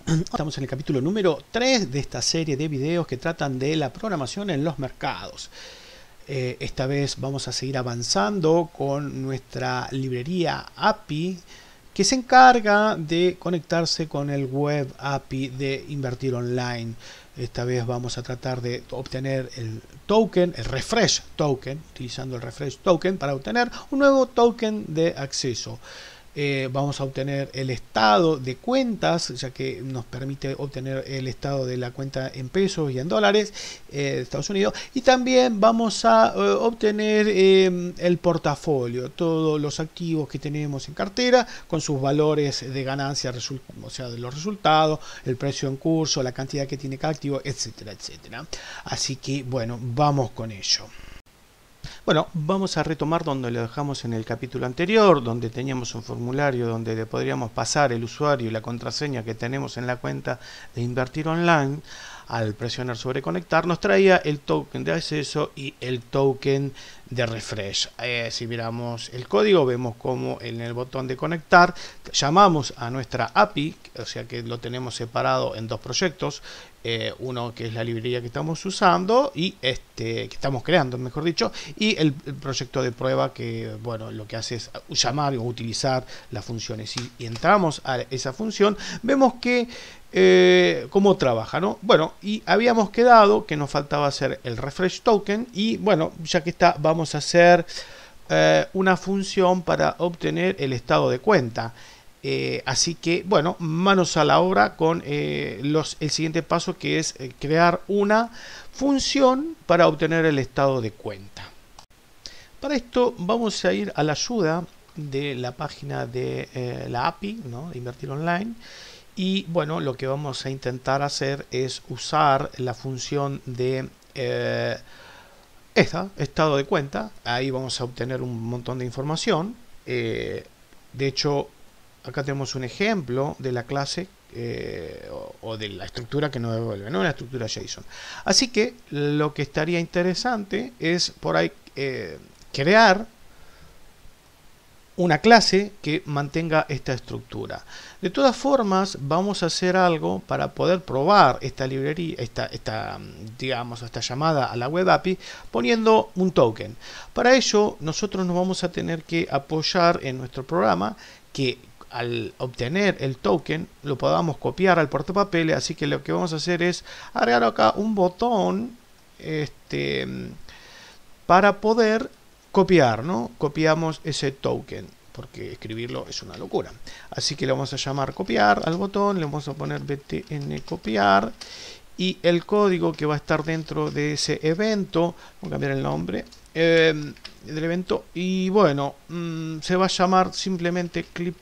Estamos en el capítulo número 3 de esta serie de videos que tratan de la programación en los mercados. Esta vez vamos a seguir avanzando con nuestra librería API que se encarga de conectarse con el web API de Invertir Online. Esta vez vamos a tratar de obtener el token, el refresh token, utilizando el refresh token para obtener un nuevo token de acceso. Vamos a obtener el estado de cuentas, ya que nos permite obtener el estado de la cuenta en pesos y en dólares de Estados Unidos. Y también vamos a obtener el portafolio, todos los activos que tenemos en cartera, con sus valores de ganancia, o sea, de los resultados, el precio en curso, la cantidad que tiene cada activo, etcétera, etcétera. Así que, bueno, vamos con ello. Bueno, vamos a retomar donde lo dejamos en el capítulo anterior, donde teníamos un formulario donde le podríamos pasar el usuario y la contraseña que tenemos en la cuenta de Invertir Online. Al presionar sobre conectar nos traía el token de acceso y el token de refresh. Si miramos el código vemos como en el botón de conectar llamamos a nuestra API, o sea que lo tenemos separado en dos proyectos. Uno que es la librería que estamos usando y que estamos creando, mejor dicho, y el proyecto de prueba que, bueno, lo que hace es llamar o utilizar las funciones. Y entramos a esa función, vemos que cómo trabaja, ¿no? Bueno, y habíamos quedado que nos faltaba hacer el refresh token y, bueno, ya que está, vamos a hacer una función para obtener el estado de cuenta. Así que, bueno, manos a la obra con el siguiente paso, que es crear una función para obtener el estado de cuenta. Para esto vamos a ir a la ayuda de la página de la API, ¿no? De Invertir Online. Y bueno, lo que vamos a intentar hacer es usar la función de estado de cuenta. Ahí vamos a obtener un montón de información. De hecho, acá tenemos un ejemplo de la clase o de la estructura que nos devuelve, ¿no? Una estructura JSON. Así que lo que estaría interesante es por ahí crear una clase que mantenga esta estructura. De todas formas, vamos a hacer algo para poder probar esta librería, digamos, esta llamada a la web API, poniendo un token. Para ello, nosotros nos vamos a tener que apoyar en nuestro programa que al obtener el token lo podamos copiar al portapapeles. Así que lo que vamos a hacer es agregar acá un botón para poder copiar, ¿no? Copiamos ese token, porque escribirlo es una locura. Así que le vamos a llamar copiar al botón, le vamos a poner btn copiar y el código que va a estar dentro de ese evento, voy a cambiar el nombre del evento y bueno, se va a llamar simplemente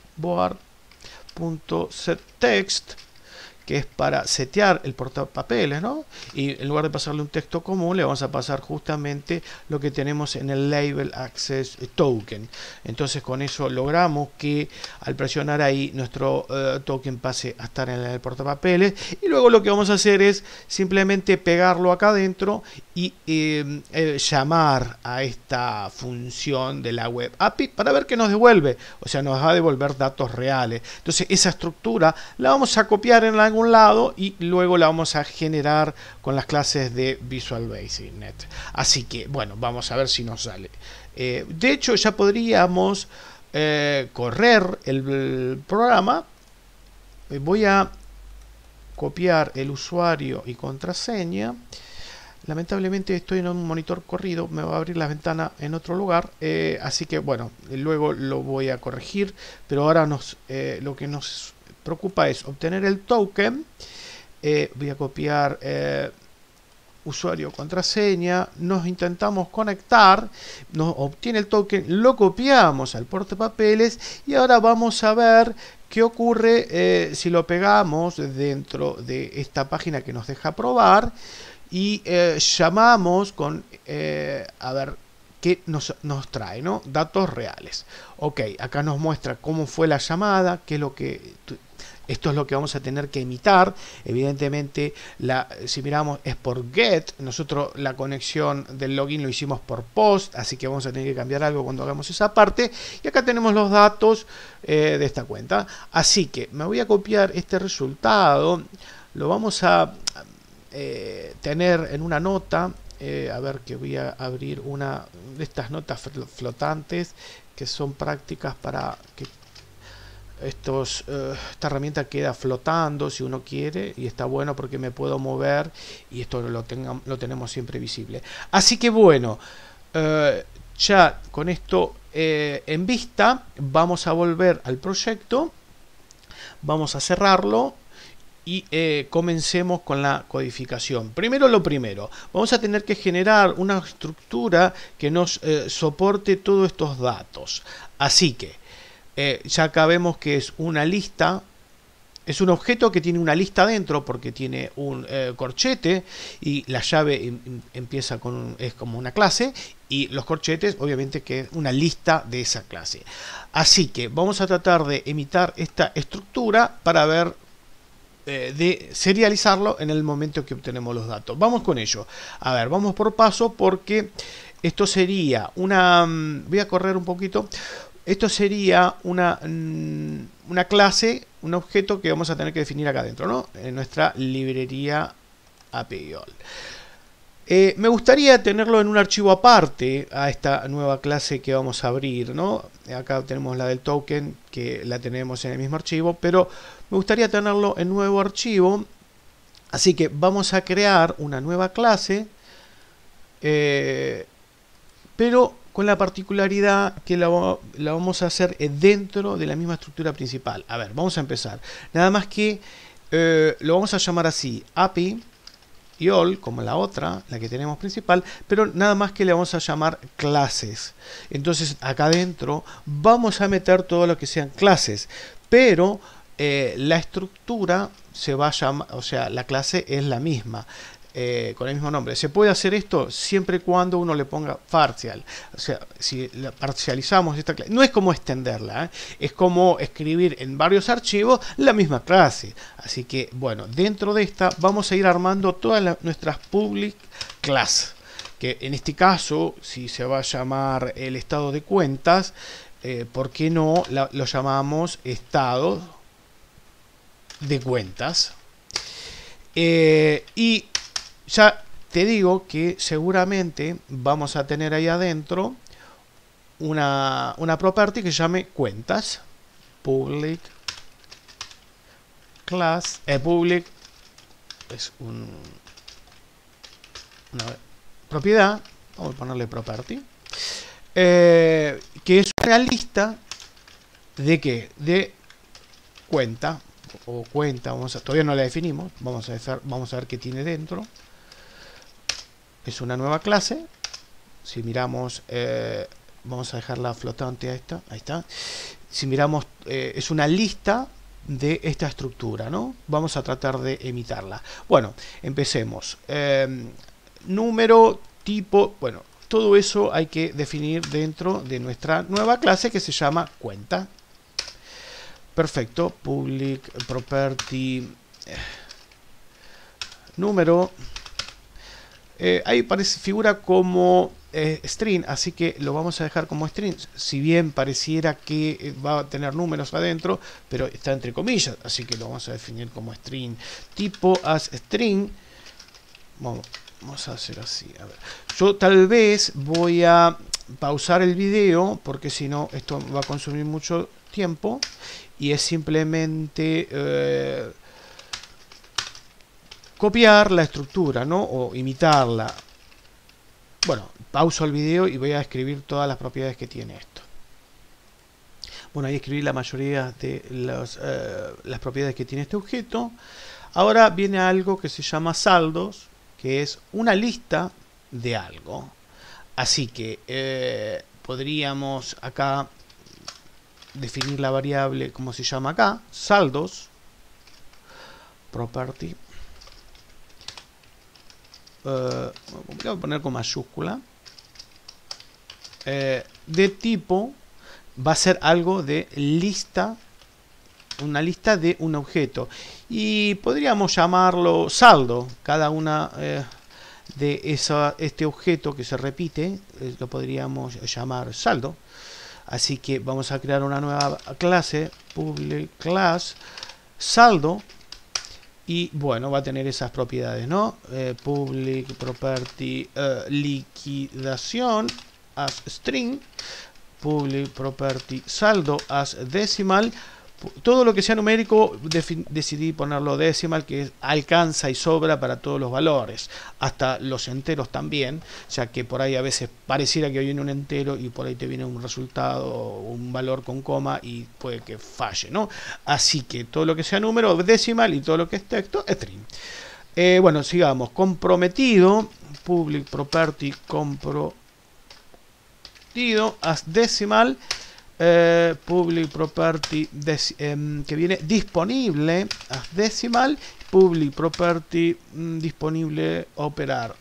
clipboard.setText, que es para setear el portapapeles, ¿no? Y en lugar de pasarle un texto común, le vamos a pasar justamente lo que tenemos en el Label Access Token. Entonces con eso logramos que al presionar ahí nuestro token pase a estar en el portapapeles. Y luego lo que vamos a hacer es simplemente pegarlo acá adentro y llamar a esta función de la web API para ver qué nos devuelve. O sea, nos va a devolver datos reales. Entonces esa estructura la vamos a copiar en algún lado y luego la vamos a generar con las clases de Visual Basic Net. Así que, bueno, vamos a ver si nos sale. De hecho, ya podríamos correr el programa. Voy a copiar el usuario y contraseña. Lamentablemente estoy en un monitor corrido, me va a abrir la ventana en otro lugar, así que bueno, luego lo voy a corregir, pero ahora lo que nos preocupa es obtener el token. Voy a copiar usuario, contraseña, nos intentamos conectar, nos obtiene el token, lo copiamos al portapapeles y ahora vamos a ver qué ocurre si lo pegamos dentro de esta página que nos deja probar y llamamos con a ver qué nos trae, ¿no? Datos reales. Ok, acá nos muestra cómo fue la llamada, qué es lo que Esto es lo que vamos a tener que imitar. Evidentemente, si miramos es por get. Nosotros la conexión del login lo hicimos por post, así que vamos a tener que cambiar algo cuando hagamos esa parte. Y acá tenemos los datos de esta cuenta. Así que me voy a copiar este resultado. Lo vamos a tener en una nota. A ver, que voy a abrir una de estas notas flotantes que son prácticas para que esta herramienta queda flotando si uno quiere, y está bueno porque me puedo mover y esto lo tenemos siempre visible. Así que bueno, ya con esto en vista, vamos a volver al proyecto, vamos a cerrarlo y comencemos con la codificación. Primero lo primero, vamos a tener que generar una estructura que nos soporte todos estos datos. Así que ya acá vemos que es una lista, es un objeto que tiene una lista dentro porque tiene un corchete, y la llave empieza es como una clase, y los corchetes obviamente que es una lista de esa clase. Así que vamos a tratar de imitar esta estructura para ver de serializarlo en el momento que obtenemos los datos. Vamos con ello. A ver, vamos por paso, porque esto sería una... voy a correr un poquito. Esto sería una clase, un objeto que vamos a tener que definir acá adentro, ¿no? En nuestra librería APIOL. Me gustaría tenerlo en un archivo aparte a esta nueva clase que vamos a abrir, ¿no? Acá tenemos la del token, que la tenemos en el mismo archivo, pero me gustaría tenerlo en nuevo archivo. Así que vamos a crear una nueva clase, pero con la particularidad que la vamos a hacer dentro de la misma estructura principal. A ver, vamos a empezar. Nada más que lo vamos a llamar así, API y all, como la otra, la que tenemos principal, pero nada más que le vamos a llamar clases. Entonces acá adentro vamos a meter todo lo que sean clases, pero la estructura se va a llamar, o sea, la clase es la misma. Con el mismo nombre. Se puede hacer esto siempre y cuando uno le ponga partial. O sea, si la parcializamos esta clase, no es como extenderla, es como escribir en varios archivos la misma clase. Así que, bueno, dentro de esta vamos a ir armando todas nuestras public class. Que en este caso, si se va a llamar el estado de cuentas, ¿por qué no lo llamamos estado de cuentas? Y ya te digo que seguramente vamos a tener ahí adentro una property que se llame cuentas. Public class. Public es una propiedad. Vamos a ponerle property. Que es una lista de ¿qué? De cuenta. O cuenta. Todavía no la definimos. Vamos a ver qué tiene dentro. Es una nueva clase. Si miramos, vamos a dejarla flotante a esta. Ahí está. Si miramos, es una lista de esta estructura, ¿no? Vamos a tratar de imitarla. Bueno, empecemos. Número, tipo, bueno, todo eso hay que definir dentro de nuestra nueva clase que se llama cuenta. Perfecto. Public property número. Ahí figura como string, así que lo vamos a dejar como string, si bien pareciera que va a tener números adentro, pero está entre comillas, así que lo vamos a definir como string. Tipo as string. Vamos a hacer así. A ver. Yo tal vez voy a pausar el video porque si no esto va a consumir mucho tiempo, y es simplemente copiar la estructura, ¿no? O imitarla. Bueno, pauso el video y voy a escribir todas las propiedades que tiene esto. Bueno, ahí escribí la mayoría de las propiedades que tiene este objeto. Ahora viene algo que se llama saldos, que es una lista de algo. Así que podríamos acá definir la variable como se llama acá, saldos, property. Voy a poner con mayúscula. De tipo va a ser algo de lista, una lista de un objeto. Y podríamos llamarlo saldo. Cada una de este objeto que se repite lo podríamos llamar saldo. Así que vamos a crear una nueva clase, public class saldo. Y bueno, va a tener esas propiedades, ¿no? Public property liquidación as string, public property saldo as decimal. Todo lo que sea numérico decidí ponerlo decimal, que alcanza y sobra para todos los valores, hasta los enteros también, ya que por ahí a veces pareciera que viene un entero y por ahí te viene un resultado, un valor con coma y puede que falle, ¿no? Así que todo lo que sea número decimal y todo lo que es texto string. Bueno, sigamos. Comprometido, public property comprometido as decimal. Public property que viene disponible as decimal, public property disponible operar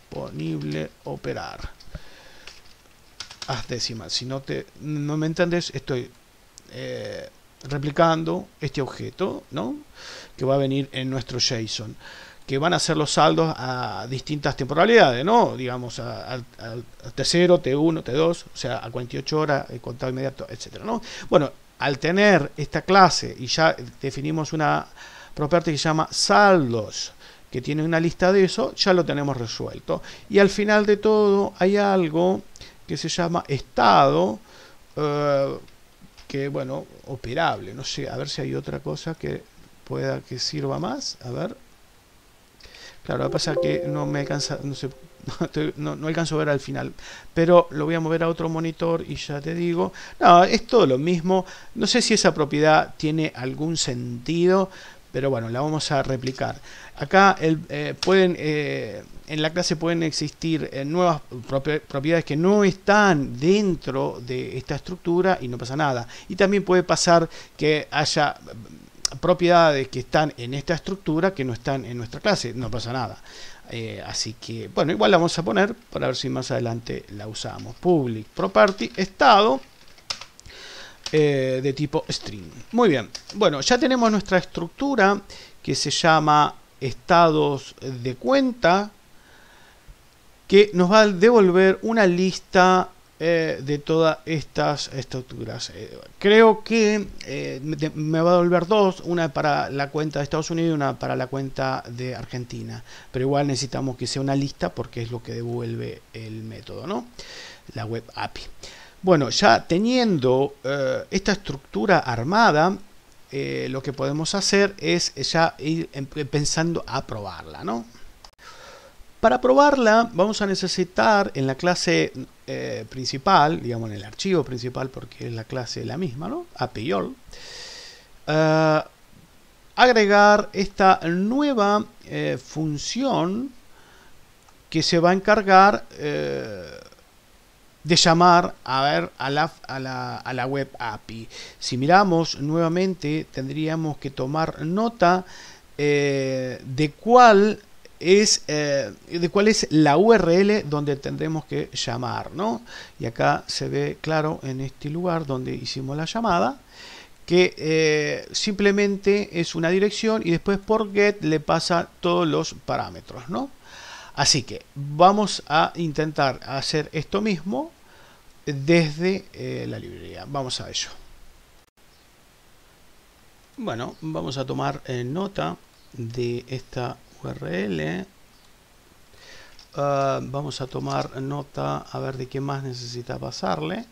as decimal. Si no me entiendes, estoy replicando este objeto, ¿no? Que va a venir en nuestro JSON, que van a ser los saldos a distintas temporalidades, ¿no? Digamos, al T0, T1, T2, o sea, a 48 horas, el contado inmediato, etcétera, ¿no? Bueno, al tener esta clase y ya definimos una propiedad que se llama saldos, que tiene una lista de eso, ya lo tenemos resuelto. Y al final de todo hay algo que se llama estado, que, bueno, operable. No sé, a ver si hay otra cosa que pueda que sirva más. A ver. Claro, lo que pasa es que no me alcanza, no alcanzo a ver al final, pero lo voy a mover a otro monitor y ya te digo. No, es todo lo mismo. No sé si esa propiedad tiene algún sentido, pero bueno, la vamos a replicar. Acá en la clase pueden existir nuevas propiedades que no están dentro de esta estructura y no pasa nada. Y también puede pasar que haya propiedades que están en esta estructura que no están en nuestra clase, no pasa nada. Así que, bueno, igual la vamos a poner para ver si más adelante la usamos. Public property estado de tipo string. Muy bien, bueno, ya tenemos nuestra estructura que se llama estados de cuenta, que nos va a devolver una lista de todas estas estructuras. Creo que me va a devolver dos, una para la cuenta de Estados Unidos y una para la cuenta de Argentina, pero igual necesitamos que sea una lista porque es lo que devuelve el método, ¿no? La web API. Bueno, ya teniendo esta estructura armada, lo que podemos hacer es ya ir pensando a probarla, ¿no? Para probarla vamos a necesitar en la clase principal, digamos en el archivo principal, porque es la clase la misma, ¿no? API-all, agregar esta nueva función que se va a encargar de llamar a la web API. Si miramos nuevamente, tendríamos que tomar nota de cuál es la URL donde tendremos que llamar, ¿no? Y acá se ve claro en este lugar donde hicimos la llamada que simplemente es una dirección y después por get le pasa todos los parámetros, ¿no? Así que vamos a intentar hacer esto mismo desde la librería. Vamos a ello. Bueno, vamos a tomar nota de esta URL. Vamos a tomar nota a ver de qué más necesita pasarle.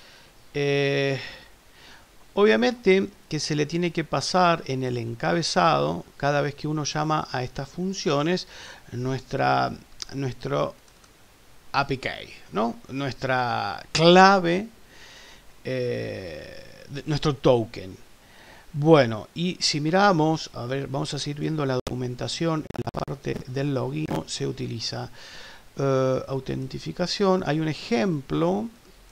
Obviamente que se le tiene que pasar en el encabezado cada vez que uno llama a estas funciones nuestro APK, ¿no? Nuestra clave, nuestro token. Bueno, y si miramos, a ver, vamos a seguir viendo la documentación. En la parte del login se utiliza autentificación. Hay un ejemplo,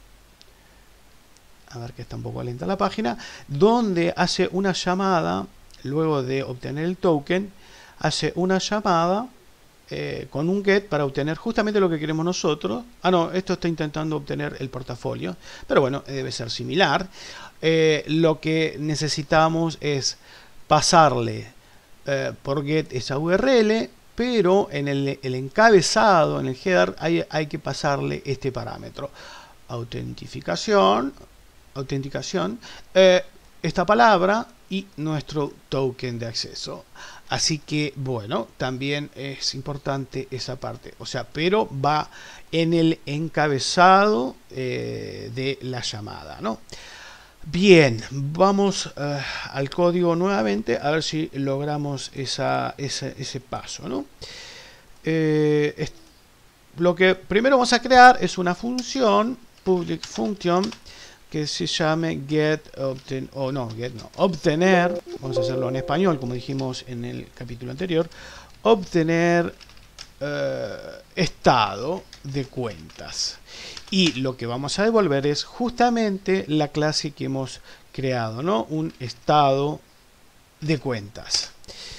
a ver que está un poco lenta la página, donde hace una llamada, luego de obtener el token, hace una llamada con un get para obtener justamente lo que queremos nosotros. Ah, no, esto está intentando obtener el portafolio, pero bueno, debe ser similar. Lo que necesitamos es pasarle por get esa URL, pero en el encabezado, en el header, hay que pasarle este parámetro. Autenticación, esta palabra y nuestro token de acceso. Así que, bueno, también es importante esa parte. O sea, pero va en el encabezado de la llamada, ¿no? Bien, vamos al código nuevamente a ver si logramos ese paso, ¿no? Lo que primero vamos a crear es una función, public function, que se llame obtener, vamos a hacerlo en español como dijimos en el capítulo anterior, obtener estado de cuentas. Y lo que vamos a devolver es justamente la clase que hemos creado, ¿no? Un estado de cuentas.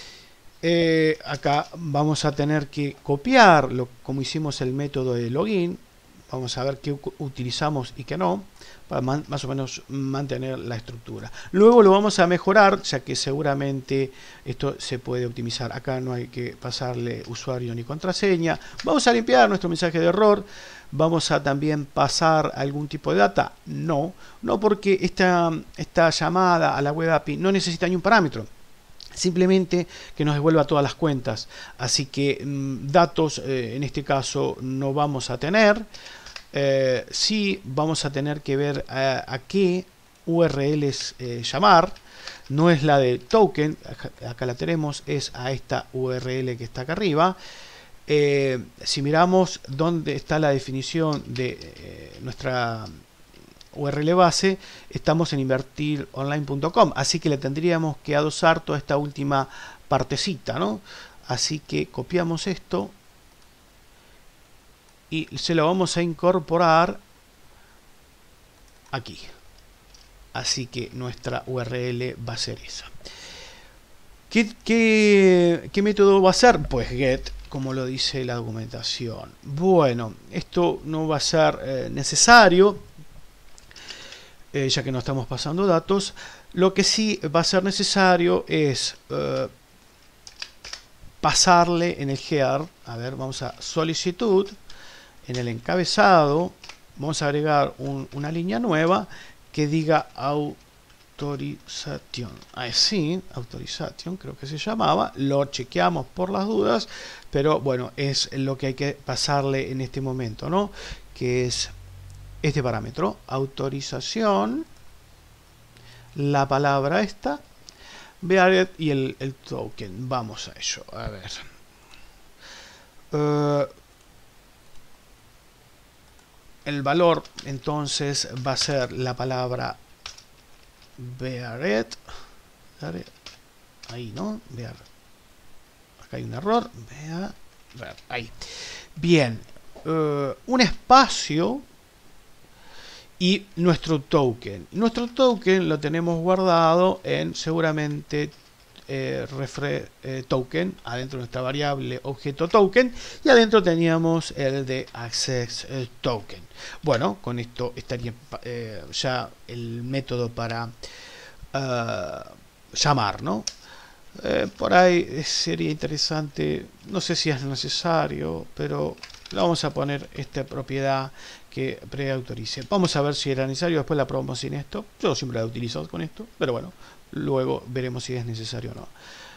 Acá vamos a tener que copiar como hicimos el método de login. Vamos a ver qué utilizamos y qué no, para más o menos mantener la estructura. Luego lo vamos a mejorar, ya que seguramente esto se puede optimizar. Acá no hay que pasarle usuario ni contraseña. Vamos a limpiar nuestro mensaje de error. Vamos a también pasar algún tipo de data. No porque esta llamada a la web API no necesita ni un parámetro. Simplemente que nos devuelva todas las cuentas. Así que datos en este caso no vamos a tener. Sí vamos a tener que ver a qué URLs llamar. No es la de token, acá la tenemos, es a esta URL que está acá arriba. Si miramos dónde está la definición de nuestra URL base, estamos en invertironline.com, así que le tendríamos que adosar toda esta última partecita, ¿no? Así que copiamos esto y se lo vamos a incorporar aquí. Así que nuestra URL va a ser esa. ¿Qué método va a ser? Pues get, como lo dice la documentación. Bueno, esto no va a ser necesario, ya que no estamos pasando datos. Lo que sí va a ser necesario es pasarle en el header. A ver, vamos a solicitud. En el encabezado vamos a agregar una línea nueva que diga autorización. Así, autorización creo que se llamaba. Lo chequeamos por las dudas, pero bueno, es lo que hay que pasarle en este momento, ¿no? Que es este parámetro, autorización, la palabra esta, bearer y el token. Vamos a ello, a ver. El valor entonces va a ser la palabra bearer, ahí, ¿no? Bearer. Acá hay un error, bearer, ahí. Bien, un espacio y nuestro token. Nuestro token lo tenemos guardado en seguramente token, adentro de nuestra variable objeto token, y adentro teníamos el de access token. Bueno, con esto estaría ya el método para llamar, ¿no? Por ahí sería interesante, no sé si es necesario, pero le vamos a poner esta propiedad que preautorice. Vamos a ver si era necesario, después la probamos sin esto. Yo siempre la he utilizado con esto, pero bueno, luego veremos si es necesario o no.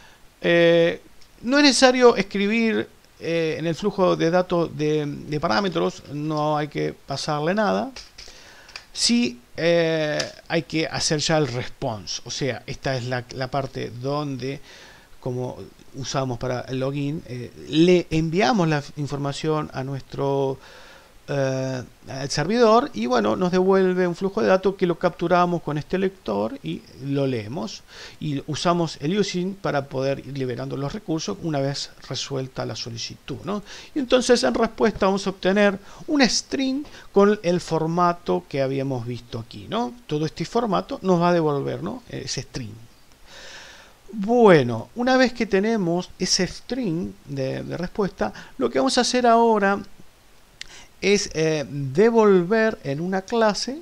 No es necesario escribir en el flujo de datos de parámetros, no hay que pasarle nada. Sí hay que hacer ya el response, o sea, esta es la parte donde, como usamos para el login, le enviamos la información a nuestro al servidor y bueno, nos devuelve un flujo de datos que lo capturamos con este lector y lo leemos y usamos el using para poder ir liberando los recursos una vez resuelta la solicitud, ¿no? Y entonces en respuesta vamos a obtener un string con el formato que habíamos visto aquí, ¿no? Todo este formato nos va a devolver, ¿no? Ese string. Bueno, una vez que tenemos ese string de respuesta, lo que vamos a hacer ahora es devolver en una clase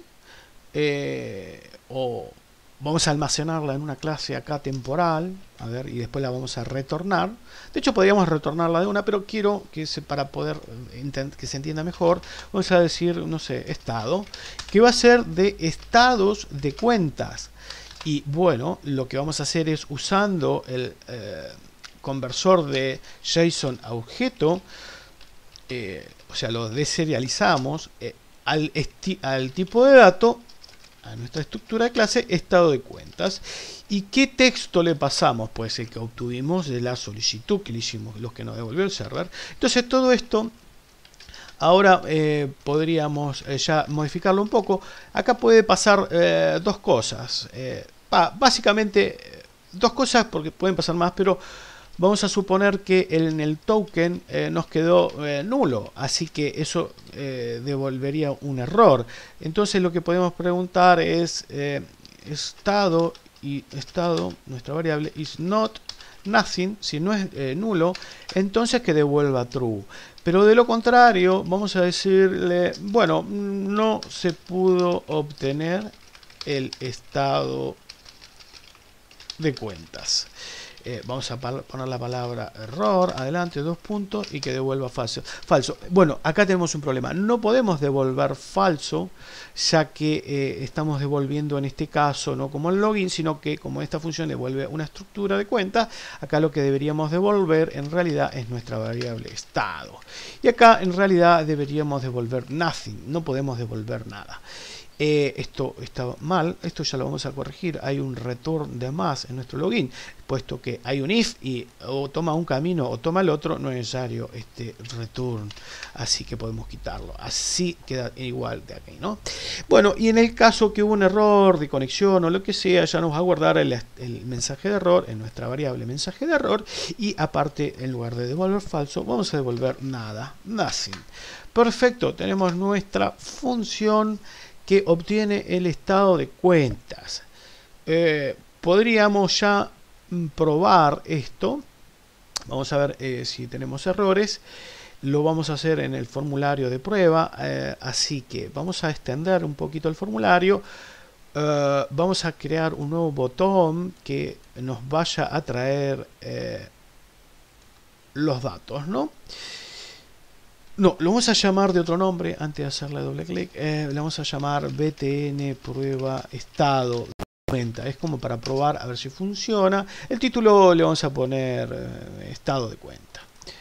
o vamos a almacenarla en una clase acá temporal, a ver, y después la vamos a retornar. De hecho, podríamos retornarla de una, pero quiero que para poder que se entienda mejor, vamos a decir, no sé, estado, que va a ser de estados de cuentas. Y bueno, lo que vamos a hacer es usando el conversor de JSON a objeto, o sea, lo deserializamos al tipo de dato, a nuestra estructura de clase, estado de cuentas. ¿Y qué texto le pasamos? Pues el que obtuvimos de la solicitud que le hicimos, los que nos devolvió el server. Entonces todo esto ahora podríamos ya modificarlo un poco. Acá puede pasar dos cosas. Básicamente dos cosas, porque pueden pasar más, pero vamos a suponer que en el token nos quedó nulo, así que eso devolvería un error. Entonces lo que podemos preguntar es estado, y estado, nuestra variable is not nothing, si no es nulo, entonces que devuelva true. Pero de lo contrario, vamos a decirle, bueno, no se pudo obtener el estado de cuentas. Vamos a poner la palabra error, adelante, 2 puntos, y que devuelva falso. Bueno, acá tenemos un problema. No podemos devolver falso, ya que estamos devolviendo en este caso no como el login, sino que como esta función devuelve una estructura de cuenta, acá lo que deberíamos devolver en realidad es nuestra variable estado. Y acá en realidad deberíamos devolver nothing, no podemos devolver nada. Esto está mal, esto ya lo vamos a corregir. Hay un return de más en nuestro login, puesto que hay un if y o toma un camino o toma el otro, no es necesario este return, así que podemos quitarlo. Así queda igual de aquí, ¿no? Bueno, y en el caso que hubo un error de conexión o lo que sea, ya nos va a guardar el mensaje de error en nuestra variable mensaje de error, y aparte, en lugar de devolver falso, vamos a devolver nada, nothing. Perfecto, tenemos nuestra función que obtiene el estado de cuentas. Podríamos ya probar esto. Vamos a ver si tenemos errores. Lo vamos a hacer en el formulario de prueba. Así que vamos a extender un poquito el formulario. Vamos a crear un nuevo botón que nos vaya a traer los datos, ¿no? No, lo vamos a llamar de otro nombre antes de hacerle doble clic. Le vamos a llamar btn prueba estado de cuenta. Es como para probar a ver si funciona. El título le vamos a poner estado de cuenta.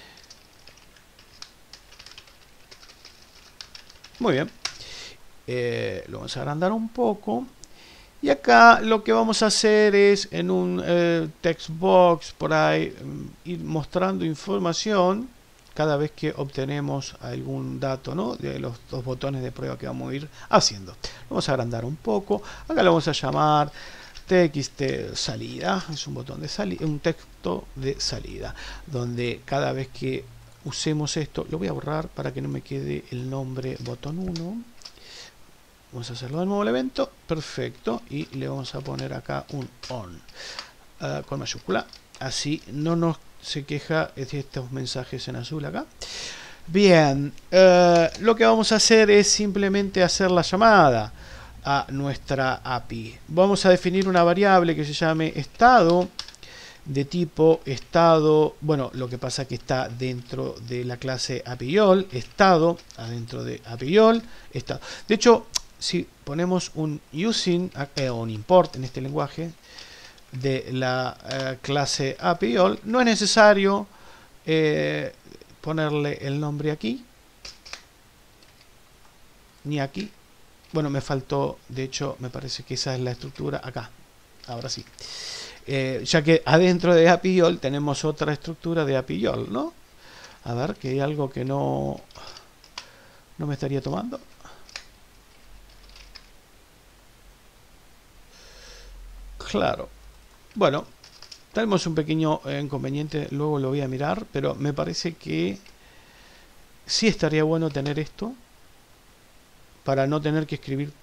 Muy bien. Lo vamos a agrandar un poco. Y acá lo que vamos a hacer es en un text box por ahí ir mostrando información cada vez que obtenemos algún dato, ¿no?, de los dos botones de prueba que vamos a ir haciendo. Vamos a agrandar un poco. Acá lo vamos a llamar txt salida. Es un botón de salida, un texto de salida, donde cada vez que usemos esto, lo voy a borrar para que no me quede el nombre botón 1. Vamos a hacerlo de nuevo el evento. Perfecto. Y le vamos a poner acá un on con mayúscula. Así no nos se queja de estos mensajes en azul acá. Bien, lo que vamos a hacer es simplemente hacer la llamada a nuestra API. Vamos a definir una variable que se llame estado, de tipo estado. Bueno, lo que pasa es que está dentro de la clase APIOL, estado, adentro de APIOL, estado. De hecho, si ponemos un using o un import en este lenguaje de la clase APIOL, no es necesario ponerle el nombre aquí ni aquí. Bueno, me faltó, de hecho me parece que esa es la estructura acá. Ahora sí, ya que adentro de APIOL tenemos otra estructura de APIOL, ¿no? A ver, que hay algo que no me estaría tomando. Claro. Bueno, tenemos un pequeño inconveniente, luego lo voy a mirar, pero me parece que sí estaría bueno tener esto para no tener que escribir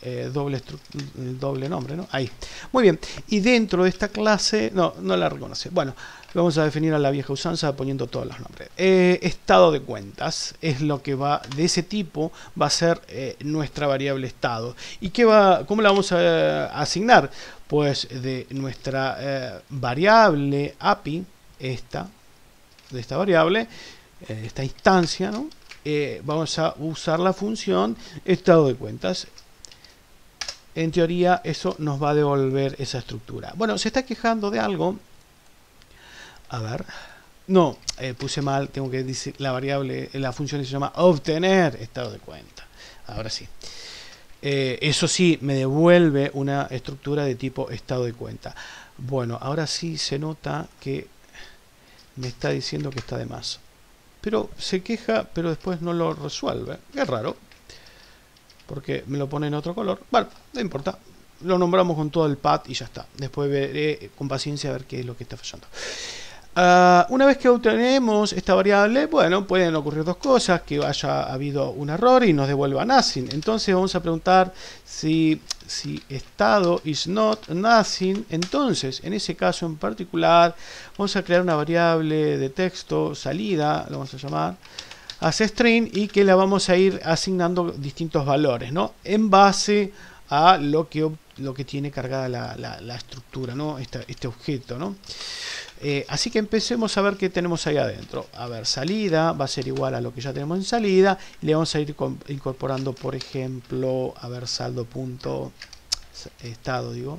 doble nombre, ¿no? Ahí. Muy bien. Y dentro de esta clase, no la reconoce. Bueno, vamos a definir a la vieja usanza poniendo todos los nombres. Estado de cuentas es lo que va, de ese tipo va a ser nuestra variable estado. ¿Y cómo la vamos a asignar? Pues de nuestra variable API, de esta variable, esta instancia, ¿no? Vamos a usar la función estado de cuentas. En teoría eso nos va a devolver esa estructura. Bueno, se está quejando de algo. A ver. No, puse mal. Tengo que decir la variable, la función se llama obtener estado de cuenta. Ahora sí. Eso sí, me devuelve una estructura de tipo estado de cuenta. Bueno, ahora sí se nota que me está diciendo que está de más. Pero se queja, pero después no lo resuelve. Es raro. Porque me lo pone en otro color. Bueno, no importa. Lo nombramos con todo el path y ya está. Después veré con paciencia a ver qué es lo que está fallando. Una vez que obtenemos esta variable, bueno, pueden ocurrir dos cosas. Que haya habido un error y nos devuelva nothing. Entonces vamos a preguntar si estado is not nothing. Entonces, en ese caso en particular, vamos a crear una variable de texto, salida, lo vamos a llamar, hace string, y que la vamos a ir asignando distintos valores, ¿no? En base a lo que tiene cargada la estructura, ¿no? Este objeto, ¿no? Así que empecemos a ver qué tenemos ahí adentro. A ver, salida va a ser igual a lo que ya tenemos en salida. Y le vamos a ir incorporando, por ejemplo, a ver, saldo punto, estado, digo,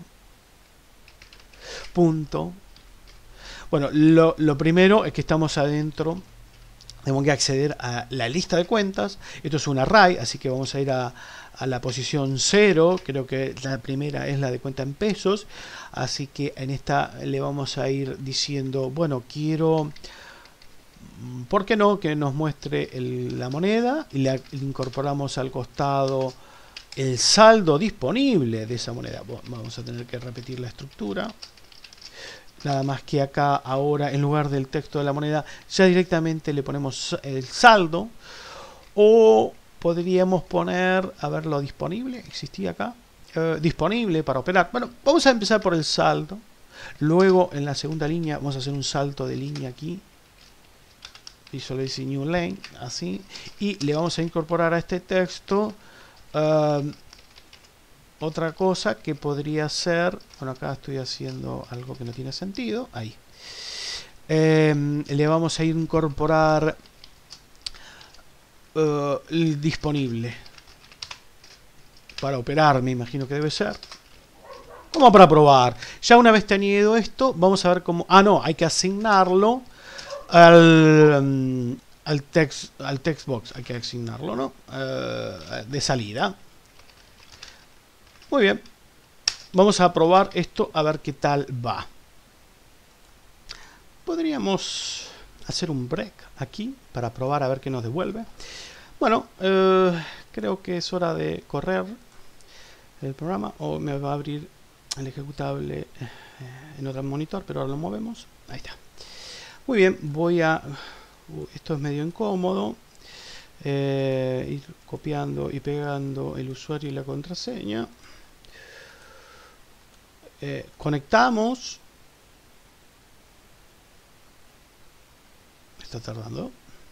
punto. Bueno, lo primero es que estamos adentro. Tenemos que acceder a la lista de cuentas. Esto es un array, así que vamos a ir a la posición 0. Creo que la primera es la de cuenta en pesos. Así que en esta le vamos a ir diciendo, bueno, quiero, ¿por qué no? Que nos muestre la moneda y le incorporamos al costado el saldo disponible de esa moneda. Bueno, vamos a tener que repetir la estructura. Nada más que acá ahora en lugar del texto de la moneda ya directamente le ponemos el saldo. O podríamos poner, a ver, lo disponible, existía acá, disponible para operar. Bueno, vamos a empezar por el saldo. Luego en la segunda línea vamos a hacer un salto de línea aquí. Visualize new line, así. Y le vamos a incorporar a este texto otra cosa que podría ser, bueno, acá estoy haciendo algo que no tiene sentido, ahí. Le vamos a incorporar el disponible para operar, me imagino que debe ser. Como para probar. Ya una vez tenido esto, vamos a ver cómo... Ah, no, hay que asignarlo al text box, hay que asignarlo, ¿no? De salida. Muy bien, vamos a probar esto a ver qué tal va. Podríamos hacer un break aquí para probar a ver qué nos devuelve. Bueno, creo que es hora de correr el programa, o me va a abrir el ejecutable en otro monitor, pero ahora lo movemos. Ahí está. Muy bien, voy a... esto es medio incómodo. Ir copiando y pegando el usuario y la contraseña. Conectamos. Está tardando.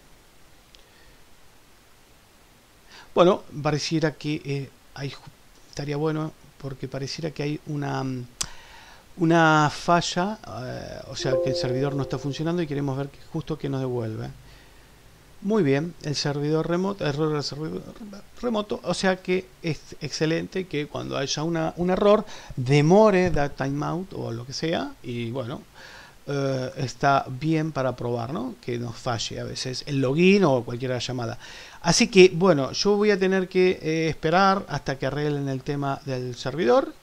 Bueno, pareciera que estaría bueno, porque pareciera que hay una falla, o sea que el servidor no está funcionando y queremos ver justo qué nos devuelve. Muy bien, el servidor remoto, error del servidor remoto, o sea que es excelente que cuando haya un error demore da timeout o lo que sea, y bueno, está bien para probar, ¿no? Que nos falle a veces el login o cualquier llamada. Así que bueno, yo voy a tener que esperar hasta que arreglen el tema del servidor.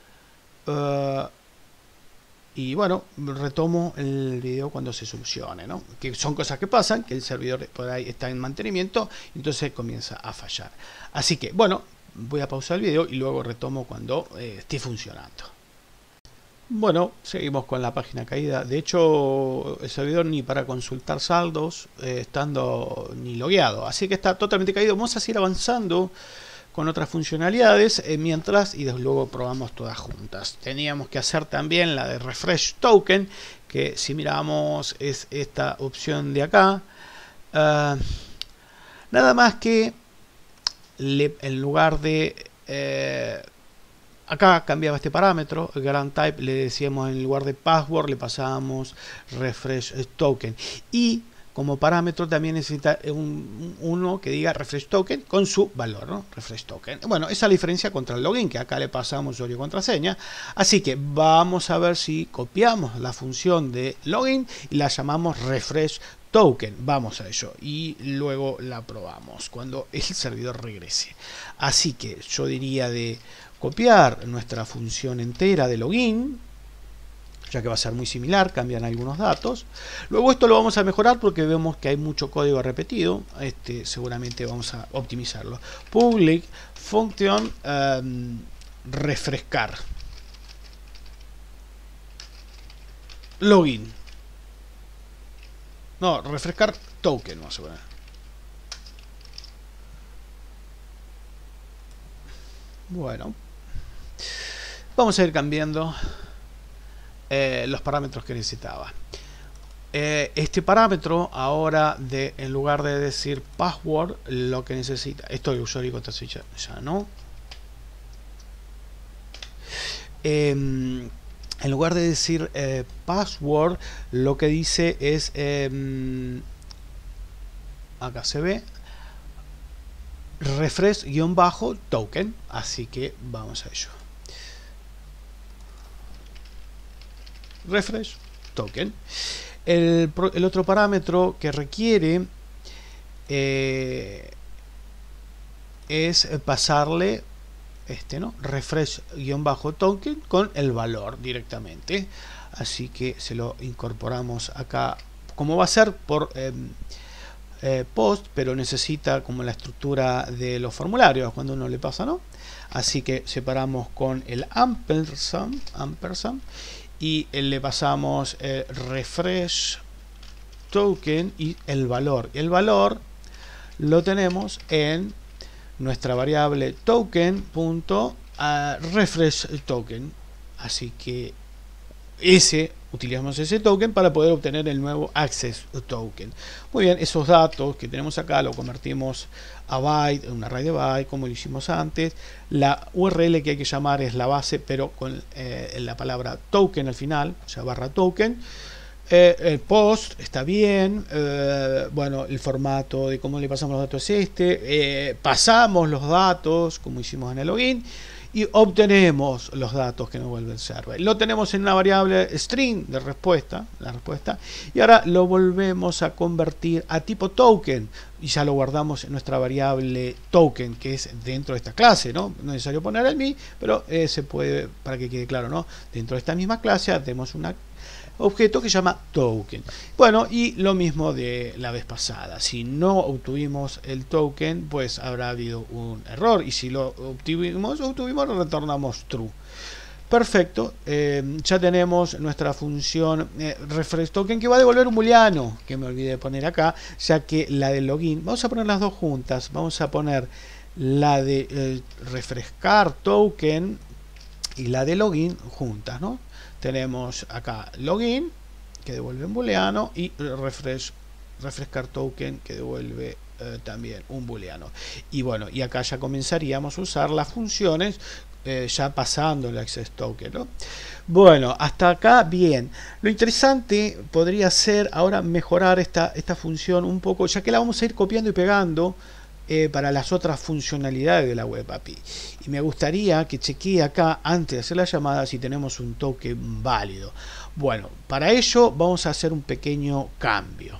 Y bueno, retomo el video cuando se solucione, ¿no? Que son cosas que pasan, que el servidor por ahí está en mantenimiento, entonces comienza a fallar. Así que, bueno, voy a pausar el video y luego retomo cuando esté funcionando. Bueno, seguimos con la página caída. De hecho, el servidor ni para consultar saldos, estando ni logueado. Así que está totalmente caído. Vamos a seguir avanzando con otras funcionalidades mientras, y desde luego probamos todas juntas. Teníamos que hacer también la de refresh token, que si miramos es esta opción de acá. Nada más que en lugar de acá cambiaba este parámetro, el grant type, le decíamos en lugar de password le pasábamos refresh token, y como parámetro también necesita uno que diga refresh token con su valor, ¿no? Refresh token. Bueno, esa es la diferencia contra el login, que acá le pasamos usuario y contraseña. Así que vamos a ver si copiamos la función de login y la llamamos refresh token. Vamos a ello y luego la probamos cuando el servidor regrese. Así que yo diría de copiar nuestra función entera de login, ya que va a ser muy similar, cambian algunos datos. Luego esto lo vamos a mejorar porque vemos que hay mucho código repetido. Seguramente vamos a optimizarlo. Public function refrescar login. No, refrescar token, vamos a poner. Bueno, vamos a ir cambiando los parámetros que necesitaba. Este parámetro ahora, en lugar de decir password, lo que necesita, esto de usuario y contraseña ya no. En lugar de decir password, lo que dice es acá se ve refresh-token, así que vamos a ello. Refresh token. El otro parámetro que requiere es pasarle ¿no? Refresh-token con el valor directamente. Así que se lo incorporamos acá. Como va a ser por post, pero necesita como la estructura de los formularios cuando uno le pasa, ¿no? Así que separamos con el ampersand y le pasamos refresh token y el valor. El valor lo tenemos en nuestra variable token.refresh token. Así que utilizamos ese token para poder obtener el nuevo access token. Muy bien, esos datos que tenemos acá lo convertimos a byte, un array de byte, como lo hicimos antes. La URL que hay que llamar es la base, pero con la palabra token al final, o sea, barra token. El post está bien. Bueno, el formato de cómo le pasamos los datos es pasamos los datos como hicimos en el login y obtenemos los datos que nos vuelve el server. Lo tenemos en una variable string de respuesta, la respuesta, y ahora lo volvemos a convertir a tipo token y ya lo guardamos en nuestra variable token, que es dentro de esta clase, ¿no? No es necesario poner el mi, pero se puede, para que quede claro, ¿no? Dentro de esta misma clase tenemos un objeto que se llama token. Bueno, y lo mismo de la vez pasada. Si no obtuvimos el token, pues habrá habido un error, y si lo obtuvimos, retornamos true. Perfecto, ya tenemos nuestra función refresh token, que va a devolver un booleano, que me olvidé de poner acá, ya que la de login, vamos a poner las dos juntas. Vamos a poner la de refrescar token y la de login juntas, ¿no? Tenemos acá login, que devuelve un booleano, y refrescar token, que devuelve también un booleano. Y bueno, y acá ya comenzaríamos a usar las funciones ya pasando el access token, ¿no? Bueno, hasta acá bien. Lo interesante podría ser ahora mejorar esta función un poco, ya que la vamos a ir copiando y pegando para las otras funcionalidades de la web API. Y me gustaría que chequee acá antes de hacer la llamada si tenemos un token válido. Bueno, para ello vamos a hacer un pequeño cambio.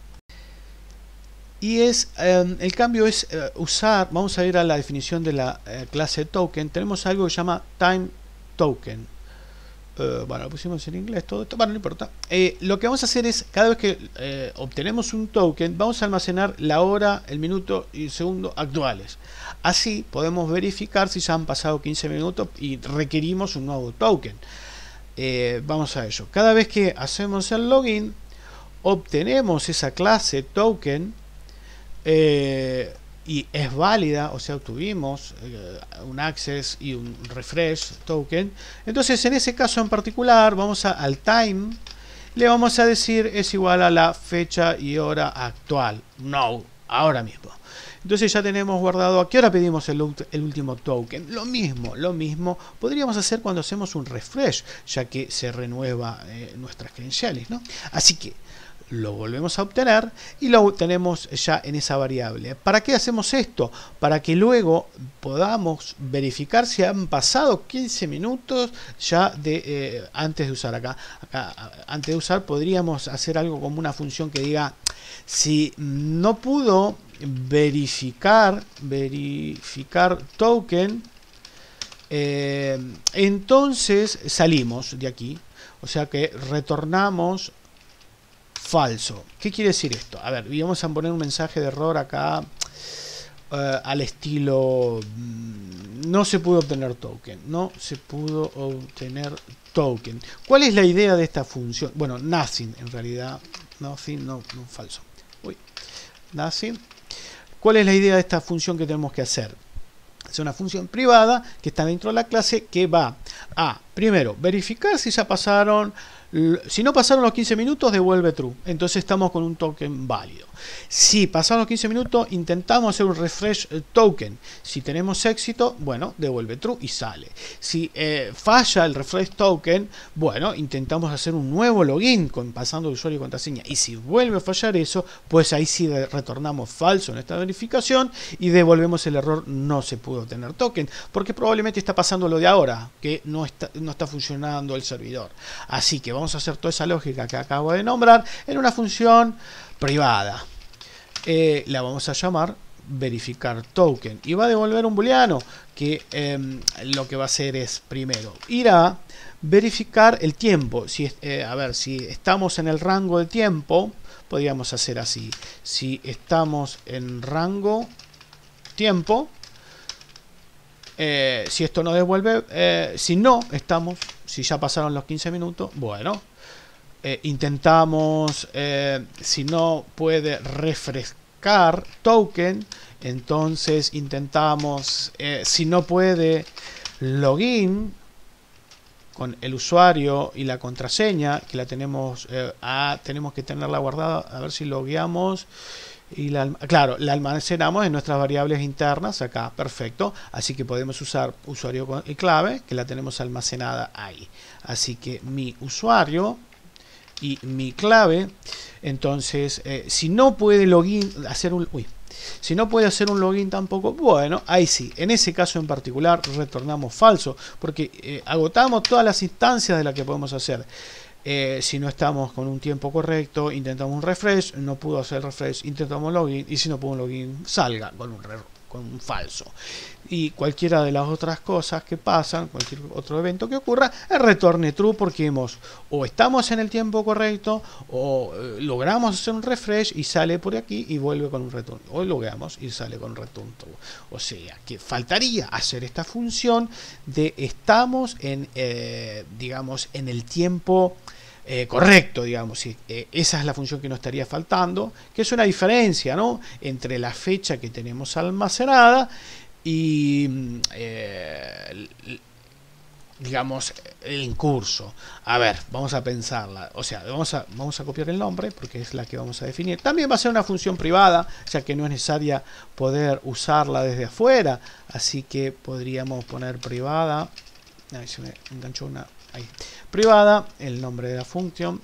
Y el cambio es vamos a ir a la definición de la clase token. Tenemos algo que se llama time token. Bueno, lo pusimos en inglés todo esto, bueno, no importa. Lo que vamos a hacer es, cada vez que obtenemos un token, vamos a almacenar la hora, el minuto y el segundo actuales. Así podemos verificar si ya han pasado 15 minutos y requerimos un nuevo token. Vamos a ello. Cada vez que hacemos el login, obtenemos esa clase token y es válida, o sea, obtuvimos un access y un refresh token, entonces en ese caso en particular vamos al time, le vamos a decir es igual a la fecha y hora actual, no, ahora mismo. Entonces ya tenemos guardado a qué hora pedimos el último token. Lo mismo podríamos hacer cuando hacemos un refresh, ya que se renueva nuestras credenciales, ¿no? Así que lo volvemos a obtener y lo tenemos ya en esa variable. ¿Para qué hacemos esto? Para que luego podamos verificar si han pasado 15 minutos ya de antes de usar acá. Antes de usar podríamos hacer algo como una función que diga si no pudo verificar token, entonces salimos de aquí, o sea que retornamos falso. ¿Qué quiere decir esto? A ver, vamos a poner un mensaje de error acá al estilo no se pudo obtener token, no se pudo obtener token. ¿Cuál es la idea de esta función? Bueno, nothing en realidad, nothing, no falso. Uy, nothing. ¿Cuál es la idea de esta función que tenemos que hacer? Es una función privada que está dentro de la clase que va a, primero, verificar si ya pasaron, si no pasaron los 15 minutos, devuelve true. Entonces estamos con un token válido. Si pasaron los 15 minutos, intentamos hacer un refresh token. Si tenemos éxito, bueno, devuelve true y sale. Si falla el refresh token, bueno, intentamos hacer un nuevo login pasando usuario y contraseña. Y si vuelve a fallar eso, pues ahí sí retornamos falso en esta verificación y devolvemos el error no se pudo obtener token. Porque probablemente está pasando lo de ahora, que no está funcionando el servidor. Así que vamos a hacer toda esa lógica que acabo de nombrar en una función privada. La vamos a llamar verificar token y va a devolver un booleano que lo que va a hacer es primero ir a verificar el tiempo. Si a ver, si estamos en el rango de tiempo, podríamos hacer así: si estamos en rango tiempo, si esto no devuelve, si no estamos, si ya pasaron los 15 minutos, bueno, intentamos, si no puede refrescar token, entonces intentamos, si no puede login con el usuario y la contraseña, que la tenemos, tenemos que tenerla guardada, a ver si logueamos. Y claro, la almacenamos en nuestras variables internas acá, perfecto, así que podemos usar usuario y clave, que la tenemos almacenada ahí. Así que mi usuario y mi clave, entonces si no puede si no puede hacer un login tampoco, bueno, ahí sí, en ese caso en particular retornamos falso, porque agotamos todas las instancias de las que podemos hacer. Si no estamos con un tiempo correcto, intentamos un refresh, no pudo hacer el refresh, intentamos login, y si no pudo un login, salga con un falso. Y cualquiera de las otras cosas que pasan, cualquier otro evento que ocurra, retorne true porque o estamos en el tiempo correcto, o logramos hacer un refresh y sale por aquí y vuelve con un return, o logueamos y sale con un return true. O sea que faltaría hacer esta función de estamos en, digamos, en el tiempo correcto, digamos, esa es la función que nos estaría faltando, que es una diferencia, ¿no?, entre la fecha que tenemos almacenada y digamos el en curso. A ver, vamos a pensarla, o sea, vamos a copiar el nombre porque es la que vamos a definir. También va a ser una función privada, ya que no es necesaria poder usarla desde afuera, así que podríamos poner privada. Ahí se me enganchó una. Ahí. Privada, el nombre de la función,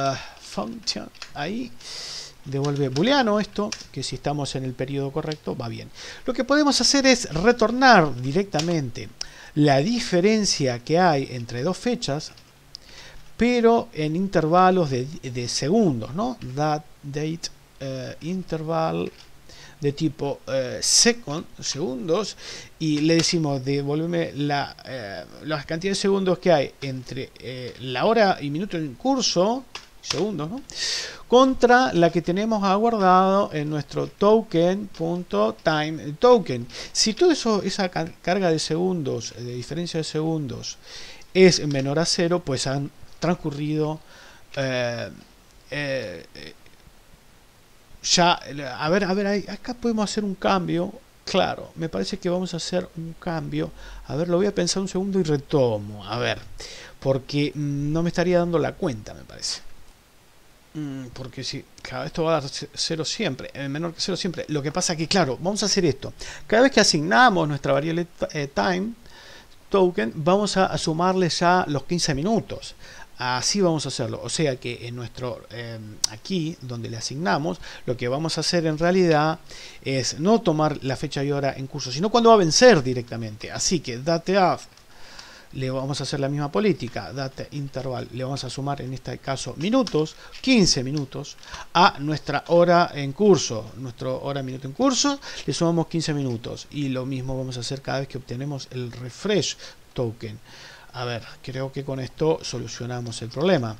ahí devuelve booleano esto, que si estamos en el periodo correcto va bien. Lo que podemos hacer es retornar directamente la diferencia que hay entre dos fechas, pero en intervalos de segundos, ¿no? Date interval de tipo segundos, y le decimos devolverme la cantidad de segundos que hay entre la hora y minuto en curso, segundos, ¿no?, contra la que tenemos aguardado en nuestro token.time token. Si todo eso, esa carga de segundos, de diferencia de segundos, es menor a 0, pues han transcurrido ya, a ver, acá podemos hacer un cambio. Claro, me parece que vamos a hacer un cambio. A ver, lo voy a pensar un segundo y retomo. A ver, porque no me estaría dando la cuenta, me parece. Porque si, claro, esto va a dar cero siempre, menor que cero siempre. Lo que pasa que, claro, vamos a hacer esto. Cada vez que asignamos nuestra variable time token, vamos a sumarle ya los 15 minutos. Así vamos a hacerlo. O sea que en nuestro aquí donde le asignamos, lo que vamos a hacer en realidad es no tomar la fecha y hora en curso, sino cuando va a vencer directamente. Así que date off, le vamos a hacer la misma política, date interval, le vamos a sumar en este caso minutos, 15 minutos a nuestra hora en curso, nuestro hora minuto en curso, le sumamos 15 minutos y lo mismo vamos a hacer cada vez que obtenemos el refresh token. A ver, creo que con esto solucionamos el problema.